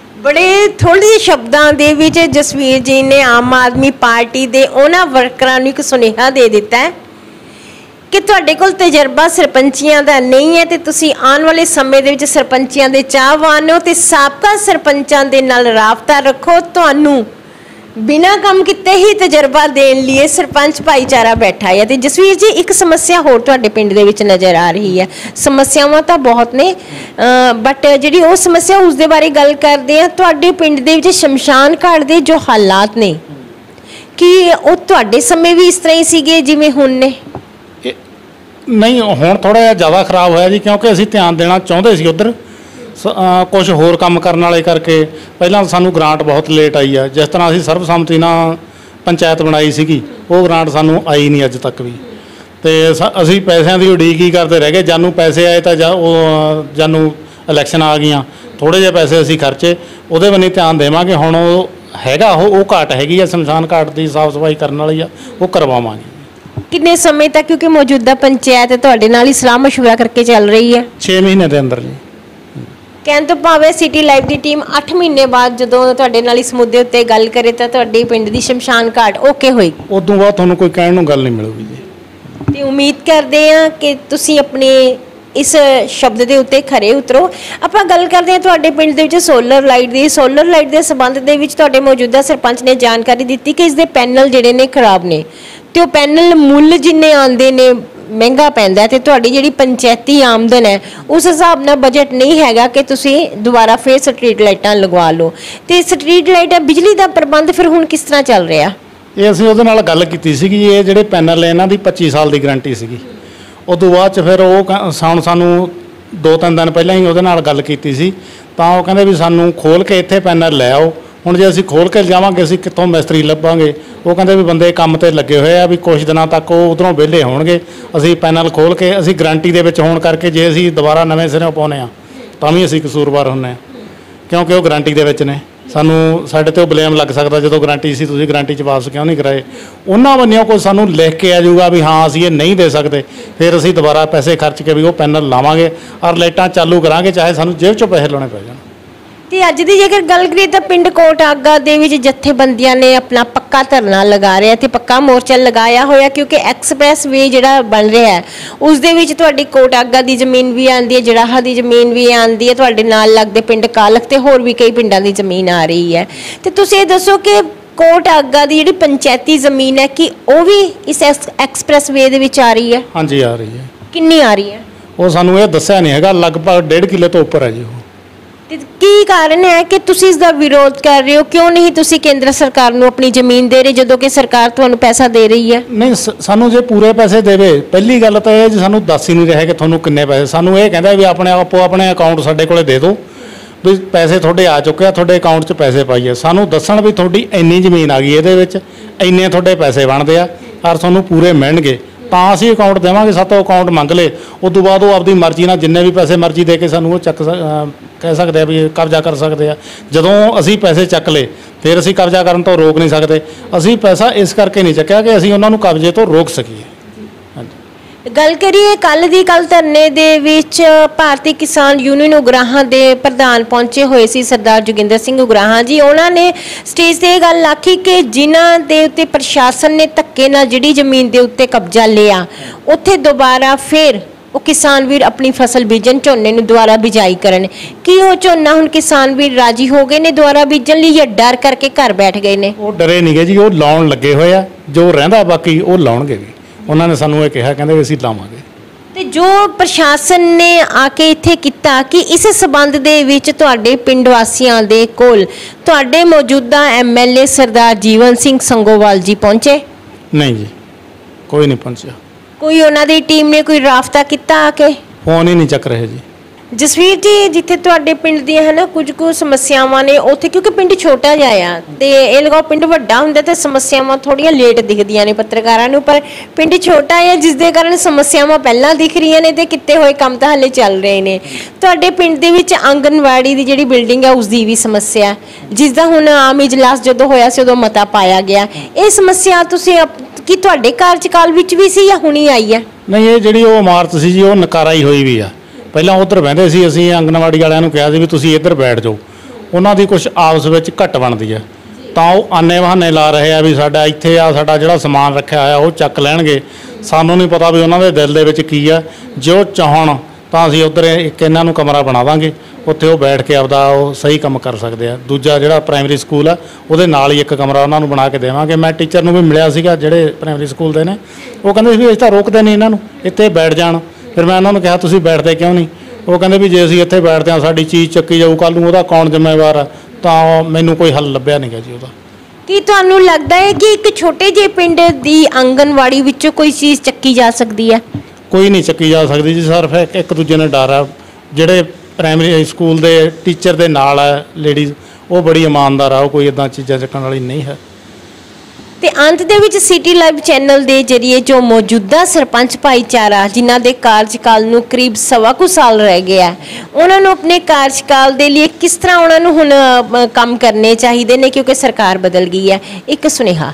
[SPEAKER 1] ਬੜੇ ਥੋੜ੍ਹੇ ਸ਼ਬਦਾਂ ਦੇ ਵਿੱਚ ਜਸਵੀਰ ਜੀ ਨੇ ਆਮ ਆਦਮੀ ਪਾਰਟੀ ਦੇ ਉਹਨਾਂ ਵਰਕਰਾਂ ਨੂੰ ਇੱਕ ਸੁਨੇਹਾ ਦੇ ਦਿੱਤਾ ਹੈ ਕਿ ਤੁਹਾਡੇ ਕੋਲ ਤਜਰਬਾ ਸਰਪੰਚੀਆਂ ਦਾ ਨਹੀਂ ਹੈ ਤੇ ਤੁਸੀਂ ਆਉਣ ਵਾਲੇ ਸਮੇਂ ਦੇ ਵਿੱਚ ਸਰਪੰਚੀਆਂ ਦੇ ਚਾਹਵਾਨ ਹੋ ਤੇ ਸਾਬਕਾ ਸਰਪੰਚਾਂ ਦੇ ਨਾਲ ਰਾਬਤਾ ਰੱਖੋ। ਤੁਹਾਨੂੰ ਬਿਨਾਂ ਕੰਮ ਕੀਤੇ ਹੀ ਤਜਰਬਾ ਦੇਣ ਲਈ ਸਰਪੰਚ ਭਾਈਚਾਰਾ ਬੈਠਾ ਹੈ। ਤੇ ਜਸਵੀਰ ਜੀ, ਇੱਕ ਸਮੱਸਿਆ ਹੋਰ ਤੁਹਾਡੇ ਪਿੰਡ ਦੇ ਵਿੱਚ ਨਜ਼ਰ ਆ ਰਹੀ ਹੈ। ਸਮੱਸਿਆਵਾਂ ਤਾਂ ਬਹੁਤ ਨੇ, ਬਟ ਜਿਹੜੀ ਉਹ ਸਮੱਸਿਆ ਉਸ ਦੇ ਬਾਰੇ ਗੱਲ ਕਰਦੇ ਆ। ਤੁਹਾਡੇ ਪਿੰਡ ਦੇ ਵਿੱਚ ਸ਼ਮਸ਼ਾਨ ਘਾਟ ਦੇ ਜੋ ਹਾਲਾਤ ਨੇ, ਕੀ ਉਹ ਤੁਹਾਡੇ ਸਮੇਂ ਵੀ ਇਸ ਤਰ੍ਹਾਂ ਹੀ ਸੀਗੇ ਜਿਵੇਂ ਹੁਣ ਨੇ?
[SPEAKER 2] ਨਹੀਂ, ਹੁਣ ਥੋੜ੍ਹਾ ਜਿਹਾ ਜ਼ਿਆਦਾ ਖਰਾਬ ਹੋਇਆ ਜੀ, ਕਿਉਂਕਿ ਅਸੀਂ ਧਿਆਨ ਦੇਣਾ ਚਾਹੁੰਦੇ ਸੀ ਉੱਧਰ, ਕੁਝ ਹੋਰ ਕੰਮ ਕਰਨ ਵਾਲੇ ਕਰਕੇ। ਪਹਿਲਾਂ ਸਾਨੂੰ ਗ੍ਰਾਂਟ ਬਹੁਤ ਲੇਟ ਆਈ ਆ, ਜਿਸ ਤਰ੍ਹਾਂ ਅਸੀਂ ਸਰਬਸੰਮਤੀ ਨਾਲ ਪੰਚਾਇਤ ਬਣਾਈ ਸੀਗੀ, ਉਹ ਗ੍ਰਾਂਟ ਸਾਨੂੰ ਆਈ ਨਹੀਂ ਅੱਜ ਤੱਕ ਵੀ। ਤੇ ਅਸੀਂ ਪੈਸਿਆਂ ਦੀ ਉਡੀਕ ਹੀ ਕਰਦੇ ਰਹਿ ਗਏ। ਜਾਨੂੰ ਪੈਸੇ ਆਏ ਤਾਂ ਜਾਨੂੰ ਇਲੈਕਸ਼ਨ ਆ ਗਈਆਂ, ਥੋੜ੍ਹੇ ਜਿਹੇ ਪੈਸੇ ਅਸੀਂ ਖਰਚੇ, ਉਹਦੇ ਵੱਲ ਧਿਆਨ ਦੇਵਾਂਗੇ। ਹੁਣ ਉਹ ਹੈਗਾ, ਉਹ ਘਾਟ ਹੈਗੀ ਆ, ਸ਼ਮਸ਼ਾਨ ਘਾਟ ਦੀ ਸਾਫ਼ ਸਫਾਈ ਕਰਨ ਵਾਲੀ ਆ, ਉਹ ਕਰਵਾਵਾਂਗੇ। ਕਿੰਨੇ
[SPEAKER 1] ਸਮੇਂ ਤੱਕ, ਕਿਉਂਕਿ ਮੌਜੂਦਾ ਪੰਚਾਇਤ ਤੁਹਾਡੇ ਨਾਲ ਹੀ ਸਲਾਹ ਮਸ਼ਵਰਾ ਕਰਕੇ ਚੱਲ ਰਹੀ ਹੈ?
[SPEAKER 2] 6 ਮਹੀਨੇ ਦੇ ਅੰਦਰ ਜੀ।
[SPEAKER 1] ਕਹਿਣ ਤੋਂ ਭਾਵੇਂ ਸਿਟੀ ਲਾਈਵ ਦੀ ਟੀਮ 8 ਮਹੀਨੇ ਬਾਅਦ ਜਦੋਂ ਤੁਹਾਡੇ ਨਾਲ ਇਸ ਮੁੱਦੇ ਉੱਤੇ ਗੱਲ ਕਰੇ ਤਾਂ ਤੁਹਾਡੇ ਪਿੰਡ ਦੀ ਸ਼ਮਸ਼ਾਨ ਘਾਟ ਓਕੇ ਹੋਏਗੀ?
[SPEAKER 2] ਉਦੋਂ ਬਾਅਦ ਤੁਹਾਨੂੰ ਕੋਈ ਕਹਿਣ ਨੂੰ ਗੱਲ ਨਹੀਂ ਮਿਲੂਗੀ ਜੀ।
[SPEAKER 1] ਤੇ ਉਮੀਦ ਕਰਦੇ ਹਾਂ ਕਿ ਤੁਸੀਂ ਆਪਣੇ इस शब्द के उत्ते खरे उतरो। ਆਪਾਂ ਗੱਲ ਕਰਦੇ ਹਾਂ ਤੁਹਾਡੇ ਪਿੰਡ ਦੇ ਵਿੱਚ ਸੋਲਰ ਲਾਈਟ ਦੀ। ਸੋਲਰ ਲਾਈਟ ਦੇ ਸੰਬੰਧ ਦੇ ਵਿੱਚ ਤੁਹਾਡੇ ਮੌਜੂਦਾ ਸਰਪੰਚ ਨੇ ਜਾਣਕਾਰੀ ਦਿੱਤੀ ਕਿ ਇਸ ਦੇ ਪੈਨਲ ਜਿਹੜੇ ਨੇ ਖਰਾਬ ਨੇ ਤੇ ਉਹ ਪੈਨਲ ਮੁੱਲ ਜਿੰਨੇ ਆਉਂਦੇ ਨੇ ਮਹਿੰਗਾ ਪੈਂਦਾ ਤੇ ਤੁਹਾਡੀ ਜਿਹੜੀ ਪੰਚਾਇਤੀ ਆਮਦਨ ਹੈ ਉਸ ਹਿਸਾਬ ਨਾਲ ਬਜਟ ਨਹੀਂ ਹੈਗਾ ਕਿ ਤੁਸੀਂ ਦੁਬਾਰਾ ਫਿਰ ਸਟਰੀਟ ਲਾਈਟਾਂ ਲਗਵਾ ਲਓ। ਤੇ ਸਟਰੀਟ ਲਾਈਟ ਬਿਜਲੀ ਦਾ ਪ੍ਰਬੰਧ ਫਿਰ ਹੁਣ ਕਿਸ ਤਰ੍ਹਾਂ ਚੱਲ ਰਿਹਾ?
[SPEAKER 2] ਇਹ ਅਸੀਂ ਉਹਦੇ ਨਾਲ ਗੱਲ ਕੀਤੀ ਸੀਗੀ। ਇਹ ਜਿਹੜੇ ਪੈਨਲ ਨੇ ਇਹਨਾਂ ਦੀ 25 ਸਾਲ ਦੀ ਗਾਰੰਟੀ ਸੀਗੀ। ਉਦੋਂ ਬਾਅਦ 'ਚ ਫਿਰ ਉਹ ਸਾਨੂੰ 2-3 ਦਿਨ ਪਹਿਲਾਂ ਹੀ ਉਹਦੇ ਨਾਲ ਗੱਲ ਕੀਤੀ ਸੀ ਤਾਂ ਉਹ ਕਹਿੰਦੇ ਵੀ ਸਾਨੂੰ ਖੋਲ੍ਹ ਕੇ ਇੱਥੇ ਪੈਨਲ ਲੈ ਆਓ। ਹੁਣ ਜੇ ਅਸੀਂ ਖੋਲ੍ਹ ਕੇ ਜਾਵਾਂਗੇ ਅਸੀਂ ਕਿੱਥੋਂ ਮਿਸਤਰੀ ਲੱਭਾਂਗੇ? ਉਹ ਕਹਿੰਦੇ ਵੀ ਬੰਦੇ ਕੰਮ 'ਤੇ ਲੱਗੇ ਹੋਏ ਆ ਵੀ ਕੁਛ ਦਿਨਾਂ ਤੱਕ ਉਹ ਉੱਧਰੋਂ ਵਿਹਲੇ ਹੋਣਗੇ। ਅਸੀਂ ਪੈਨਲ ਖੋਲ੍ਹ ਕੇ ਅਸੀਂ ਗਾਰੰਟੀ ਦੇ ਵਿੱਚ ਹੋਣ ਕਰਕੇ ਜੇ ਅਸੀਂ ਦੁਬਾਰਾ ਨਵੇਂ ਸਿਰਿਓਂ ਪਾਉਂਦੇ ਹਾਂ ਤਾਂ ਵੀ ਅਸੀਂ ਕਸੂਰਵਾਰ ਹੁੰਦੇ ਹਾਂ ਕਿਉਂਕਿ ਉਹ ਗਾਰੰਟੀ ਦੇ ਵਿੱਚ ਨੇ। ਸਾਨੂੰ ਸਾਡੇ 'ਤੇ ਉਹ ਬਲੇਮ ਲੱਗ ਸਕਦਾ ਜਦੋਂ ਗਾਰੰਟੀ ਸੀ ਤੁਸੀਂ ਗਾਰੰਟੀ 'ਚ ਵਾਪਸ ਕਿਉਂ ਨਹੀਂ ਕਰਾਏ। ਉਹਨਾਂ ਵੱਲੋਂ ਕੋਈ ਸਾਨੂੰ ਲਿਖ ਕੇ ਆ ਜਾਊਗਾ ਵੀ ਹਾਂ ਅਸੀਂ ਇਹ ਨਹੀਂ ਦੇ ਸਕਦੇ ਫਿਰ ਅਸੀਂ ਦੁਬਾਰਾ ਪੈਸੇ ਖਰਚ ਕੇ ਵੀ ਉਹ ਪੈਨਲ ਲਾਵਾਂਗੇ ਔਰ ਲਾਈਟਾਂ ਚਾਲੂ ਕਰਾਂਗੇ ਚਾਹੇ ਸਾਨੂੰ ਜੇਬ 'ਚੋਂ ਪੈਸੇ ਲਾਉਣੇ ਪੈ ਜਾਣ।
[SPEAKER 1] ਤੇ ਅੱਜ ਦੀ ਜੇਕਰ ਗੱਲ ਕਰੀਏ ਤਾਂ ਪਿੰਡ ਕੋਟ ਆਗਾ ਦੇ ਵਿੱਚ ਜਥੇਬੰਦੀਆਂ ਨੇ ਆਪਣਾ ਪੱਕਾ ਧਰਨਾ ਲਗਾ ਰਿਹਾ ਤੇ ਪੱਕਾ ਮੋਰਚਾ ਲਗਾਇਆ ਹੋਇਆ ਕਿਉਂਕਿ ਐਕਸਪ੍ਰੈਸ ਵੇ ਜਿਹੜਾ ਬਣ ਰਿਹਾ ਹੈ ਉਸ ਦੇ ਵਿੱਚ ਤੁਹਾਡੀ ਕੋਟ ਆਗਾ ਦੀ ਜ਼ਮੀਨ ਵੀ ਆਉਂਦੀ ਹੈ, ਜੜਾਹਾ ਦੀ ਜ਼ਮੀਨ ਵੀ ਆਉਂਦੀ ਹੈ, ਤੁਹਾਡੇ ਨਾਲ ਲੱਗਦੇ ਪਿੰਡ ਕਾਲਖ ਤੇ ਹੋਰ ਵੀ ਕਈ ਪਿੰਡਾਂ ਦੀ ਜ਼ਮੀਨ ਆ ਰਹੀ ਹੈ। ਤੇ ਤੁਸੀਂ ਇਹ ਦੱਸੋ ਕਿ ਕੋਟ ਆਗਾ ਦੀ ਜਿਹੜੀ ਪੰਚਾਇਤੀ ਜ਼ਮੀਨ ਹੈ ਕਿ ਉਹ ਵੀ ਇਸ ਐਕਸਪ੍ਰੈਸ ਵੇ ਦੇ ਵਿੱਚ ਆ ਰਹੀ ਹੈ?
[SPEAKER 2] ਹਾਂਜੀ ਆ ਰਹੀ ਹੈ।
[SPEAKER 1] ਕਿੰਨੀ ਆ ਰਹੀ ਹੈ?
[SPEAKER 2] ਉਹ ਸਾਨੂੰ ਇਹ ਦੱਸਿਆ ਨਹੀਂ ਹੈਗਾ, ਲਗਭਗ 1.5 ਕਿੱਲੇ ਤੋਂ ਉੱਪਰ ਹੈ ਜੀ ਉਹ।
[SPEAKER 1] ਤੇ ਕੀ ਕਾਰਨ ਹੈ ਕਿ ਤੁਸੀਂ ਇਸ ਦਾ ਵਿਰੋਧ ਕਰ ਰਹੇ ਹੋ? ਕਿਉਂ ਨਹੀਂ ਤੁਸੀਂ ਕੇਂਦਰ ਸਰਕਾਰ ਨੂੰ ਆਪਣੀ ਜ਼ਮੀਨ ਦੇ ਰਹੇ ਜਦੋਂ ਕਿ ਸਰਕਾਰ ਤੁਹਾਨੂੰ ਪੈਸਾ ਦੇ ਰਹੀ ਹੈ?
[SPEAKER 2] ਨਹੀਂ ਸਾਨੂੰ ਜੇ ਪੂਰੇ ਪੈਸੇ ਦੇਵੇ ਪਹਿਲੀ ਗੱਲ ਤਾਂ ਇਹ ਜੀ ਸਾਨੂੰ ਦੱਸ ਹੀ ਨਹੀਂ ਰਿਹਾ ਕਿ ਤੁਹਾਨੂੰ ਕਿੰਨੇ ਪੈਸੇ। ਸਾਨੂੰ ਇਹ ਕਹਿੰਦਾ ਵੀ ਆਪਣੇ ਅਕਾਊਂਟ ਸਾਡੇ ਕੋਲੇ ਦੇ ਦਿਓ ਵੀ ਪੈਸੇ ਤੁਹਾਡੇ ਆ ਚੁੱਕੇ ਆ, ਤੁਹਾਡੇ ਅਕਾਊਂਟ 'ਚ ਪੈਸੇ ਪਾਈਏ। ਸਾਨੂੰ ਦੱਸਣ ਵੀ ਤੁਹਾਡੀ ਇੰਨੀ ਜ਼ਮੀਨ ਆ ਗਈ ਇਹਦੇ ਵਿੱਚ ਇੰਨੇ ਤੁਹਾਡੇ ਪੈਸੇ ਬਣਦੇ ਆ ਔਰ ਤੁਹਾਨੂੰ ਪੂਰੇ ਮਿਲਣਗੇ ਤਾਂ ਅਸੀਂ ਅਕਾਊਂਟ ਦੇਵਾਂਗੇ। ਸਾਤੋਂ ਅਕਾਊਂਟ ਮੰਗ ਲਏ ਉਸ ਤੋਂ ਬਾਅਦ ਉਹ ਆਪਣੀ ਮਰਜ਼ੀ ਨਾਲ ਜਿੰਨੇ ਵੀ ਪੈਸੇ ਮਰਜ਼ੀ ਦੇ ਕੇ ਸਾਨੂੰ ਉਹ ਕਹਿ ਸਕਦੇ ਆ ਵੀ ਕਬਜ਼ਾ ਕਰ ਸਕਦੇ ਆ। ਜਦੋਂ ਅਸੀਂ ਪੈਸੇ ਚੱਕ ਲਏ ਫਿਰ ਅਸੀਂ ਕਬਜ਼ਾ ਕਰਨ ਤੋਂ ਰੋਕ ਨਹੀਂ ਸਕਦੇ। ਅਸੀਂ ਪੈਸਾ ਇਸ ਕਰਕੇ ਨਹੀਂ ਚੱਕਿਆ ਕਿ ਅਸੀਂ ਉਹਨਾਂ ਨੂੰ ਕਬਜ਼ੇ ਤੋਂ ਰੋਕ ਸਕੀਏ।
[SPEAKER 1] ਗੱਲ ਕਰੀਏ ਕੱਲ ਧਰਨੇ ਦੇ ਵਿੱਚ ਭਾਰਤੀ ਕਿਸਾਨ ਯੂਨੀਅਨ ਉਗਰਾਹਾਂ ਦੇ ਪ੍ਰਧਾਨ ਪਹੁੰਚੇ ਹੋਏ ਸੀ ਸਰਦਾਰ ਜੋਗਿੰਦਰ ਸਿੰਘ ਉਗਰਾਹਾਂ ਜੀ। ਉਹਨਾਂ ਨੇ ਸਟੇਜ ਤੇ ਇਹ ਗੱਲ ਆਖੀ ਕਿ ਜਿਨ੍ਹਾਂ ਦੇ ਉੱਤੇ ਪ੍ਰਸ਼ਾਸਨ ਨੇ ਧੱਕੇ ਨਾਲ ਜਿਹੜੀ ਜ਼ਮੀਨ ਦੇ ਉੱਤੇ ਕਬਜ਼ਾ ਲਿਆ ਉੱਥੇ ਦੁਬਾਰਾ ਫਿਰ ਉਹ ਕਿਸਾਨ ਵੀਰ ਆਪਣੀ ਫਸਲ ਬੀਜਣ, ਝੋਨੇ ਨੂੰ ਦੁਬਾਰਾ ਬਿਜਾਈ ਕਰਨ। ਕੀ ਉਹ ਝੋਨਾ ਹੁਣ ਕਿਸਾਨ ਵੀਰ ਰਾਜੀ ਹੋ ਗਏ ਨੇ ਦੁਬਾਰਾ ਬੀਜਣ ਲਈ ਜਾਂ ਡਰ ਕਰਕੇ ਘਰ ਬੈਠ ਗਏ ਨੇ?
[SPEAKER 2] ਉਹ ਡਰੇ ਨਹੀਂ ਗਏ ਜੀ, ਉਹ ਲਾਉਣ ਲੱਗੇ ਹੋਏ ਆ। ਜੋ ਰਹਿੰਦਾ ਬਾਕੀ ਉਹ ਲਾਉਣਗੇ ਵੀ। ਉਹਨਾਂ ਨੇ ਸਾਨੂੰ ਇਹ ਕਿਹਾ ਕਹਿੰਦੇ ਵੀ ਅਸੀਂ ਲਾਵਾਂਗੇ।
[SPEAKER 1] ਤੇ ਜੋ ਪ੍ਰਸ਼ਾਸਨ ਨੇ ਆ ਕੇ ਇੱਥੇ ਕੀਤਾ ਕਿ ਇਸ ਸਬੰਧ ਦੇ ਵਿੱਚ ਤੁਹਾਡੇ ਪਿੰਡ ਵਾਸੀਆਂ ਦੇ ਕੋਲ ਤੁਹਾਡੇ ਮੌਜੂਦਾ ਐਮਐਲਏ ਸਰਦਾਰ ਜੀਵਨ ਸਿੰਘ ਸੰਗੋਵਾਲ ਜੀ ਪਹੁੰਚੇ?
[SPEAKER 2] ਨਹੀਂ ਜੀ, ਕੋਈ ਨਹੀਂ ਪਹੁੰਚਿਆ।
[SPEAKER 1] ਕੋਈ ਉਹਨਾਂ ਦੀ ਟੀਮ ਨੇ ਕੋਈ ਰਾਬਤਾ ਕੀਤਾ ਆ ਕੇ?
[SPEAKER 2] ਫੋਨ ਹੀ ਨਹੀਂ ਚੱਕ ਰਹੇ ਜੀ।
[SPEAKER 1] ਜਸਵੀਰ ਜੀ, ਜਿੱਥੇ ਤੁਹਾਡੇ ਪਿੰਡ ਦੀਆਂ ਹੈ ਨਾ ਕੁਝ ਕੁ ਸਮੱਸਿਆਵਾਂ ਨੇ ਉੱਥੇ ਕਿਉਂਕਿ ਪਿੰਡ ਛੋਟਾ ਜਿਹਾ ਆ ਤੇ ਇਹ ਲਗਾਓ ਪਿੰਡ ਵੱਡਾ ਹੁੰਦਾ ਤੇ ਸਮੱਸਿਆਵਾਂ ਥੋੜੀਆਂ ਲੇਟ ਦਿਖਦੀਆਂ ਨੇ ਪੱਤਰਕਾਰਾਂ ਨੂੰ, ਪਰ ਪਿੰਡ ਛੋਟਾ ਹੈ ਜਿਸ ਦੇ ਕਾਰਨ ਸਮੱਸਿਆਵਾਂ ਪਹਿਲਾਂ ਦਿਖ ਰਹੀਆਂ ਨੇ ਤੇ ਕੀਤੇ ਹੋਏ ਕੰਮ ਤਾਂ ਹਾਲੇ ਚੱਲ ਰਹੇ ਨੇ। ਤੁਹਾਡੇ ਪਿੰਡ ਦੇ ਵਿੱਚ ਆਂਗਨਵਾੜੀ ਦੀ ਜਿਹੜੀ ਬਿਲਡਿੰਗ ਹੈ ਉਸ ਦੀ ਵੀ ਸਮੱਸਿਆ ਜਿਸ ਦਾ ਹੁਣ ਆਮ ਇਜਲਾਸ ਜਦੋਂ ਹੋਇਆ ਸੀ ਉਦੋਂ ਮਤਾ ਪਾਇਆ ਗਿਆ। ਇਹ ਸਮੱਸਿਆ ਤੁਸੀਂ ਕੀ ਤੁਹਾਡੇ ਕਾਰਜਕਾਲ ਵਿੱਚ ਵੀ ਸੀ ਜਾਂ ਹੁਣੀ ਆਈ ਹੈ?
[SPEAKER 2] ਨਹੀਂ, ਇਹ ਜਿਹੜੀ ਉਹ ਇਮਾਰਤ ਸੀ ਜੀ ਉਹ ਨਕਾਰਾ ਹੀ ਹੋਈ ਵੀ ਆ। ਪਹਿਲਾਂ ਉੱਧਰ ਬਹਿੰਦੇ ਸੀ, ਅਸੀਂ ਆਂਗਨਵਾੜੀ ਵਾਲਿਆਂ ਨੂੰ ਕਿਹਾ ਸੀ ਵੀ ਤੁਸੀਂ ਇੱਧਰ ਬੈਠ ਜਾਓ। ਉਹਨਾਂ ਦੀ ਕੁਛ ਆਪਸ ਵਿੱਚ ਘੱਟ ਬਣਦੀ ਆ ਤਾਂ ਉਹ ਆਨੇ ਬਹਾਨੇ ਲਾ ਰਹੇ ਆ ਵੀ ਸਾਡਾ ਇੱਥੇ ਆ, ਸਾਡਾ ਜਿਹੜਾ ਸਮਾਨ ਰੱਖਿਆ ਹੋਇਆ ਉਹ ਚੱਕ ਲੈਣਗੇ। ਸਾਨੂੰ ਨਹੀਂ ਪਤਾ ਵੀ ਉਹਨਾਂ ਦੇ ਦਿਲ ਦੇ ਵਿੱਚ ਕੀ ਆ। ਜੋ ਚਾਹਣ ਤਾਂ ਅਸੀਂ ਉੱਧਰ ਇੱਕ ਇਹਨਾਂ ਨੂੰ ਕਮਰਾ ਬਣਾ ਦਾਂਗੇ, ਉੱਥੇ ਉਹ ਬੈਠ ਕੇ ਆਪਦਾ ਉਹ ਸਹੀ ਕੰਮ ਕਰ ਸਕਦੇ ਆ। ਦੂਜਾ ਜਿਹੜਾ ਪ੍ਰਾਇਮਰੀ ਸਕੂਲ ਆ ਉਹਦੇ ਨਾਲ ਹੀ ਇੱਕ ਕਮਰਾ ਉਹਨਾਂ ਨੂੰ ਬਣਾ ਕੇ ਦੇਵਾਂਗੇ। ਮੈਂ ਟੀਚਰ ਨੂੰ ਵੀ ਮਿਲਿਆ ਸੀਗਾ ਜਿਹੜੇ ਪ੍ਰਾਇਮਰੀ ਸਕੂਲ ਦੇ ਨੇ, ਉਹ ਕਹਿੰਦੇ ਸੀ ਵੀ ਅਸੀਂ ਤਾਂ ਰੋਕਦੇ ਨਹੀਂ ਇਹਨਾਂ ਨੂੰ, ਇੱਥੇ ਬੈਠ ਜਾਣ। ਫਿਰ ਮੈਂ ਉਹਨਾਂ ਨੂੰ ਕਿਹਾ ਤੁਸੀਂ ਬੈਠਦੇ ਕਿਉਂ ਨਹੀਂ? ਉਹ ਕਹਿੰਦੇ ਵੀ ਜੇ ਅਸੀਂ ਇੱਥੇ ਬੈਠਦੇ ਹਾਂ ਸਾਡੀ ਚੀਜ਼ ਚੱਕੀ ਜਾਊ, ਕੱਲ੍ਹ ਨੂੰ ਉਹਦਾ ਕੌਣ ਜ਼ਿੰਮੇਵਾਰ ਆ? ਤਾਂ ਮੈਨੂੰ ਕੋਈ ਹੱਲ ਲੱਭਿਆ ਨਹੀਂ ਗਾ ਜੀ ਉਹਦਾ। ਕੀ
[SPEAKER 1] ਤੁਹਾਨੂੰ ਲੱਗਦਾ ਹੈ ਕਿ ਇੱਕ ਛੋਟੇ ਜਿਹੇ ਪਿੰਡ ਦੀ ਆਂਗਨਵਾੜੀ ਵਿੱਚੋਂ ਕੋਈ ਚੀਜ਼ ਚੱਕੀ ਜਾ ਸਕਦੀ ਹੈ?
[SPEAKER 2] ਕੋਈ ਨਹੀਂ ਚੱਕੀ ਜਾ ਸਕਦੀ ਜੀ, ਸਿਰਫ ਇੱਕ ਦੂਜੇ ਨਾਲ ਡਰ ਆ। ਜਿਹੜੇ ਪ੍ਰਾਇਮਰੀ ਸਕੂਲ ਦੇ ਟੀਚਰ ਦੇ ਨਾਲ ਆ ਲੇਡੀਜ਼, ਉਹ ਬੜੀ ਇਮਾਨਦਾਰ ਆ, ਉਹ ਕੋਈ ਇੱਦਾਂ ਚੀਜ਼ਾਂ ਚੱਕਣ ਵਾਲੀ ਨਹੀਂ ਹੈ। ਤੇ ਅੰਤ ਦੇ ਵਿੱਚ ਸਿਟੀ ਲਾਈਵ ਚੈਨਲ ਦੇ ਜਰੀਏ ਜੋ ਮੌਜੂਦਾ ਸਰਪੰਚ ਭਾਈਚਾਰਾ ਜਿਨ੍ਹਾਂ ਦੇ ਕਾਰਜਕਾਲ ਨੂੰ ਕਰੀਬ 1.25 ਸਾਲ ਰਹਿ ਗਿਆ, ਉਹਨਾਂ ਨੂੰ ਆਪਣੇ ਕਾਰਜਕਾਲ ਦੇ ਲਈ ਕਿਸ ਤਰ੍ਹਾਂ ਉਹਨਾਂ ਨੂੰ ਹੁਣ ਕੰਮ ਕਰਨੇ ਚਾਹੀਦੇ ਨੇ ਕਿਉਂਕਿ ਸਰਕਾਰ ਬਦਲ ਗਈ ਹੈ? ਇੱਕ ਸੁਨੇਹਾ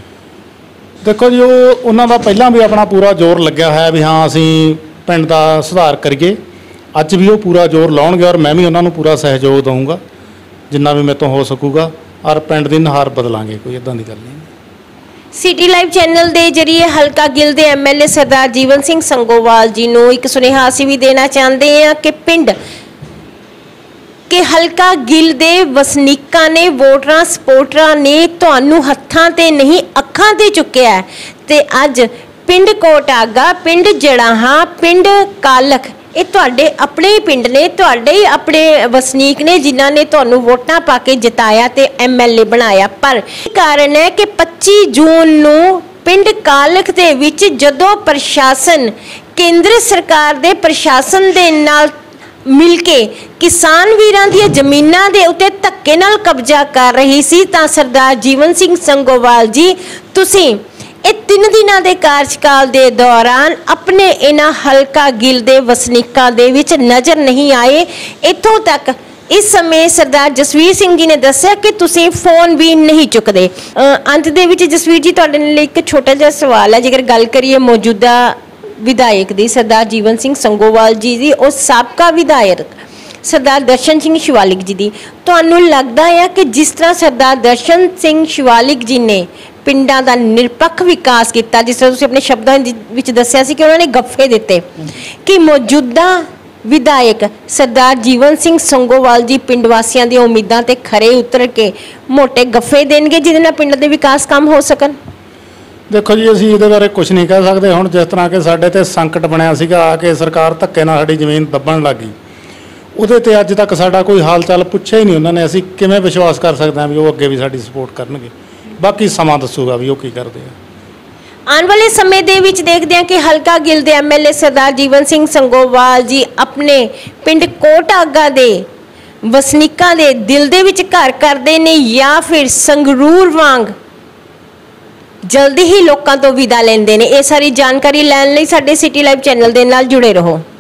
[SPEAKER 2] ਦੇਖੋ ਜੀ, ਉਹਨਾਂ ਦਾ ਪਹਿਲਾਂ ਵੀ ਆਪਣਾ ਪੂਰਾ ਜ਼ੋਰ ਲੱਗਿਆ ਹੋਇਆ ਵੀ ਹਾਂ ਅਸੀਂ ਪਿੰਡ ਦਾ ਸੁਧਾਰ ਕਰੀਏ। ਅੱਜ ਵੀ ਉਹ ਪੂਰਾ ਜ਼ੋਰ ਲਾਉਣਗੇ ਔਰ ਮੈਂ ਵੀ ਉਹਨਾਂ ਨੂੰ ਪੂਰਾ ਸਹਿਯੋਗ ਦਊਂਗਾ ਜਿੰਨਾ ਵੀ ਮੇਰੇ ਤੋਂ ਹੋ ਸਕੂਗਾ ਔਰ ਪਿੰਡ ਦੀ ਨੁਹਾਰ ਬਦਲਾਂਗੇ। ਕੋਈ ਇੱਦਾਂ ਦੀ ਗੱਲ ਨਹੀਂ।
[SPEAKER 1] ਸਿਟੀ ਲਾਈਵ ਚੈਨਲ ਦੇ ਜਰੀਏ ਹਲਕਾ ਗਿੱਲ ਦੇ ਐਮਐਲਏ ਸਰਦਾਰ ਜੀਵਨ ਸਿੰਘ ਸੰਗੋਵਾਲ ਜੀ ਨੂੰ ਇੱਕ ਸੁਨੇਹਾ ਅਸੀਂ ਵੀ ਦੇਣਾ ਚਾਹੁੰਦੇ ਹਾਂ ਕਿ ਪਿੰਡ ਕਿ ਹਲਕਾ ਗਿੱਲ ਦੇ ਵਸਨੀਕਾਂ ਨੇ ਵੋਟਰਾਂ ਸਪੋਰਟਰਾਂ ਨੇ ਤੁਹਾਨੂੰ ਹੱਥਾਂ ਤੇ ਨਹੀਂ ਅੱਖਾਂ ਤੇ ਚੁੱਕਿਆ ਹੈ ਤੇ ਅੱਜ ਪਿੰਡ ਕੋਟ ਆਗਾ, ਪਿੰਡ ਜੜਾਹਾਂ, ਪਿੰਡ ਕਾਲਖ ਇਹ ਤੁਹਾਡੇ ਆਪਣੇ ਹੀ ਪਿੰਡ ਨੇ, ਤੁਹਾਡੇ ਹੀ ਆਪਣੇ ਵਸਨੀਕ ਨੇ ਜਿਨ੍ਹਾਂ ਨੇ ਤੁਹਾਨੂੰ ਵੋਟਾਂ ਪਾ ਕੇ ਜਿਤਾਇਆ ਤੇ ਐਮਐਲਏ ਬਣਾਇਆ। ਪਰ ਕਾਰਨ ਹੈ ਕਿ 25 ਜੂਨ ਨੂੰ ਪਿੰਡ ਕਾਲਖ ਦੇ ਵਿੱਚ ਜਦੋਂ ਪ੍ਰਸ਼ਾਸਨ ਕੇਂਦਰ ਸਰਕਾਰ ਦੇ ਪ੍ਰਸ਼ਾਸਨ ਦੇ ਨਾਲ ਮਿਲ ਕੇ ਕਿਸਾਨ ਵੀਰਾਂ ਦੀਆਂ ਜ਼ਮੀਨਾਂ ਦੇ ਉੱਤੇ ਧੱਕੇ ਨਾਲ ਕਬਜ਼ਾ ਕਰ ਰਹੀ ਸੀ ਤਾਂ ਸਰਦਾਰ ਜੀਵਨ ਸਿੰਘ ਸੰਗੋਵਾਲ ਜੀ ਤੁਸੀਂ ਇਹ 3 ਦਿਨਾਂ ਦੇ ਕਾਰਜਕਾਲ ਦੇ ਦੌਰਾਨ ਆਪਣੇ ਇਹਨਾਂ ਹਲਕਾ ਗਿੱਲ ਦੇ ਵਸਨੀਕਾਂ ਦੇ ਵਿੱਚ ਨਜ਼ਰ ਨਹੀਂ ਆਏ। ਇੱਥੋਂ ਤੱਕ ਇਸ ਸਮੇਂ ਸਰਦਾਰ ਜਸਵੀਰ ਸਿੰਘ ਜੀ ਨੇ ਦੱਸਿਆ ਕਿ ਤੁਸੀਂ ਫੋਨ ਵੀ ਨਹੀਂ ਚੁੱਕਦੇ। ਅੰਤ ਦੇ ਵਿੱਚ ਜਸਵੀਰ ਜੀ ਤੁਹਾਡੇ ਲਈ ਇੱਕ ਛੋਟਾ ਜਿਹਾ ਸਵਾਲ ਹੈ। ਜੇਕਰ ਗੱਲ ਕਰੀਏ ਮੌਜੂਦਾ ਵਿਧਾਇਕ ਦੀ ਸਰਦਾਰ ਜੀਵਨ ਸਿੰਘ ਸੰਗੋਵਾਲ ਜੀ ਦੀ ਔਰ ਸਾਬਕਾ ਵਿਧਾਇਕ ਸਰਦਾਰ ਦਰਸ਼ਨ ਸਿੰਘ ਸ਼ਿਵਾਲਿਕ ਜੀ ਦੀ, ਤੁਹਾਨੂੰ ਲੱਗਦਾ ਹੈ ਕਿ ਜਿਸ ਤਰ੍ਹਾਂ ਸਰਦਾਰ ਦਰਸ਼ਨ ਸਿੰਘ ਸ਼ਿਵਾਲਿਕ ਜੀ ਨੇ ਪਿੰਡਾਂ ਦਾ ਨਿਰਪੱਖ ਵਿਕਾਸ ਕੀਤਾ, ਜਿਸ ਤਰ੍ਹਾਂ ਤੁਸੀਂ ਆਪਣੇ ਸ਼ਬਦਾਂ ਵਿੱਚ ਦੱਸਿਆ ਸੀ ਕਿ ਉਹਨਾਂ ਨੇ ਗੱਫੇ ਦਿੱਤੇ, ਕਿ ਮੌਜੂਦਾ ਵਿਧਾਇਕ ਸਰਦਾਰ ਜੀਵਨ ਸਿੰਘ ਸੰਗੋਵਾਲ ਜੀ ਪਿੰਡ ਵਾਸੀਆਂ ਦੀਆਂ ਉਮੀਦਾਂ ਤੇ ਖਰੇ ਉਤਰ ਕੇ ਮੋਟੇ ਗੱਫੇ ਦੇਣਗੇ ਜਿਹਦੇ ਨਾਲ ਪਿੰਡ ਦੇ ਵਿਕਾਸ ਕੰਮ ਹੋ ਸਕਣ?
[SPEAKER 2] ਦੇਖੋ ਜੀ, ਅਸੀਂ ਇਹਦੇ ਬਾਰੇ ਕੁਝ ਨਹੀਂ ਕਹਿ ਸਕਦੇ। ਹੁਣ ਜਿਸ ਤਰ੍ਹਾਂ ਕਿ ਸਾਡੇ ਤੇ ਸੰਕਟ ਬਣਿਆ ਸੀਗਾ ਆ ਕੇ ਸਰਕਾਰ ਧੱਕੇ ਨਾਲ ਸਾਡੀ ਜ਼ਮੀਨ ਦੱਬਣ ਲੱਗ ਗਈ, ਉਹਦੇ ਤੇ ਅੱਜ ਤੱਕ ਸਾਡਾ ਕੋਈ ਹਾਲ ਚਾਲ ਪੁੱਛਿਆ ਹੀ ਨਹੀਂ ਉਹਨਾਂ ਨੇ। ਅਸੀਂ ਕਿਵੇਂ ਵਿਸ਼ਵਾਸ ਕਰ ਸਕਦੇ ਹਾਂ ਵੀ ਉਹ ਅੱਗੇ ਵੀ ਸਾਡੀ ਸਪੋਰਟ ਕਰਨਗੇ? ਬਾਕੀ ਸਮਾਂ ਦੱਸੂਗਾ ਵੀ ਉਹ ਕੀ ਕਰਦੇ ਆ।
[SPEAKER 1] ਆਉਣ ਵਾਲੇ ਸਮੇਂ ਦੇ ਵਿੱਚ ਦੇਖਦੇ ਹਾਂ ਕਿ ਹਲਕਾ ਗਿੱਲ ਦੇ ਐਮਐਲਏ ਸਰਦਾਰ ਜੀਵਨ ਸਿੰਘ ਸੰਗੋਵਾਲ ਜੀ ਆਪਣੇ ਪਿੰਡ ਕੋਟ ਆਗਾ ਦੇ ਵਸਨੀਕਾਂ ਦੇ ਦਿਲ ਦੇ ਵਿੱਚ ਘਰ ਕਰਦੇ ਨੇ ਜਾਂ ਫਿਰ ਸੰਗਰੂਰ ਵਾਂਗ ਜਲਦੀ ਹੀ ਲੋਕਾਂ ਤੋਂ ਵਿਦਾ ਲੈਂਦੇ ਨੇ। ਇਹ ਸਾਰੀ ਜਾਣਕਾਰੀ ਲੈਣ ਲਈ ਸਾਡੇ ਸਿਟੀ ਲਾਈਵ ਚੈਨਲ ਦੇ ਨਾਲ ਜੁੜੇ ਰਹੋ।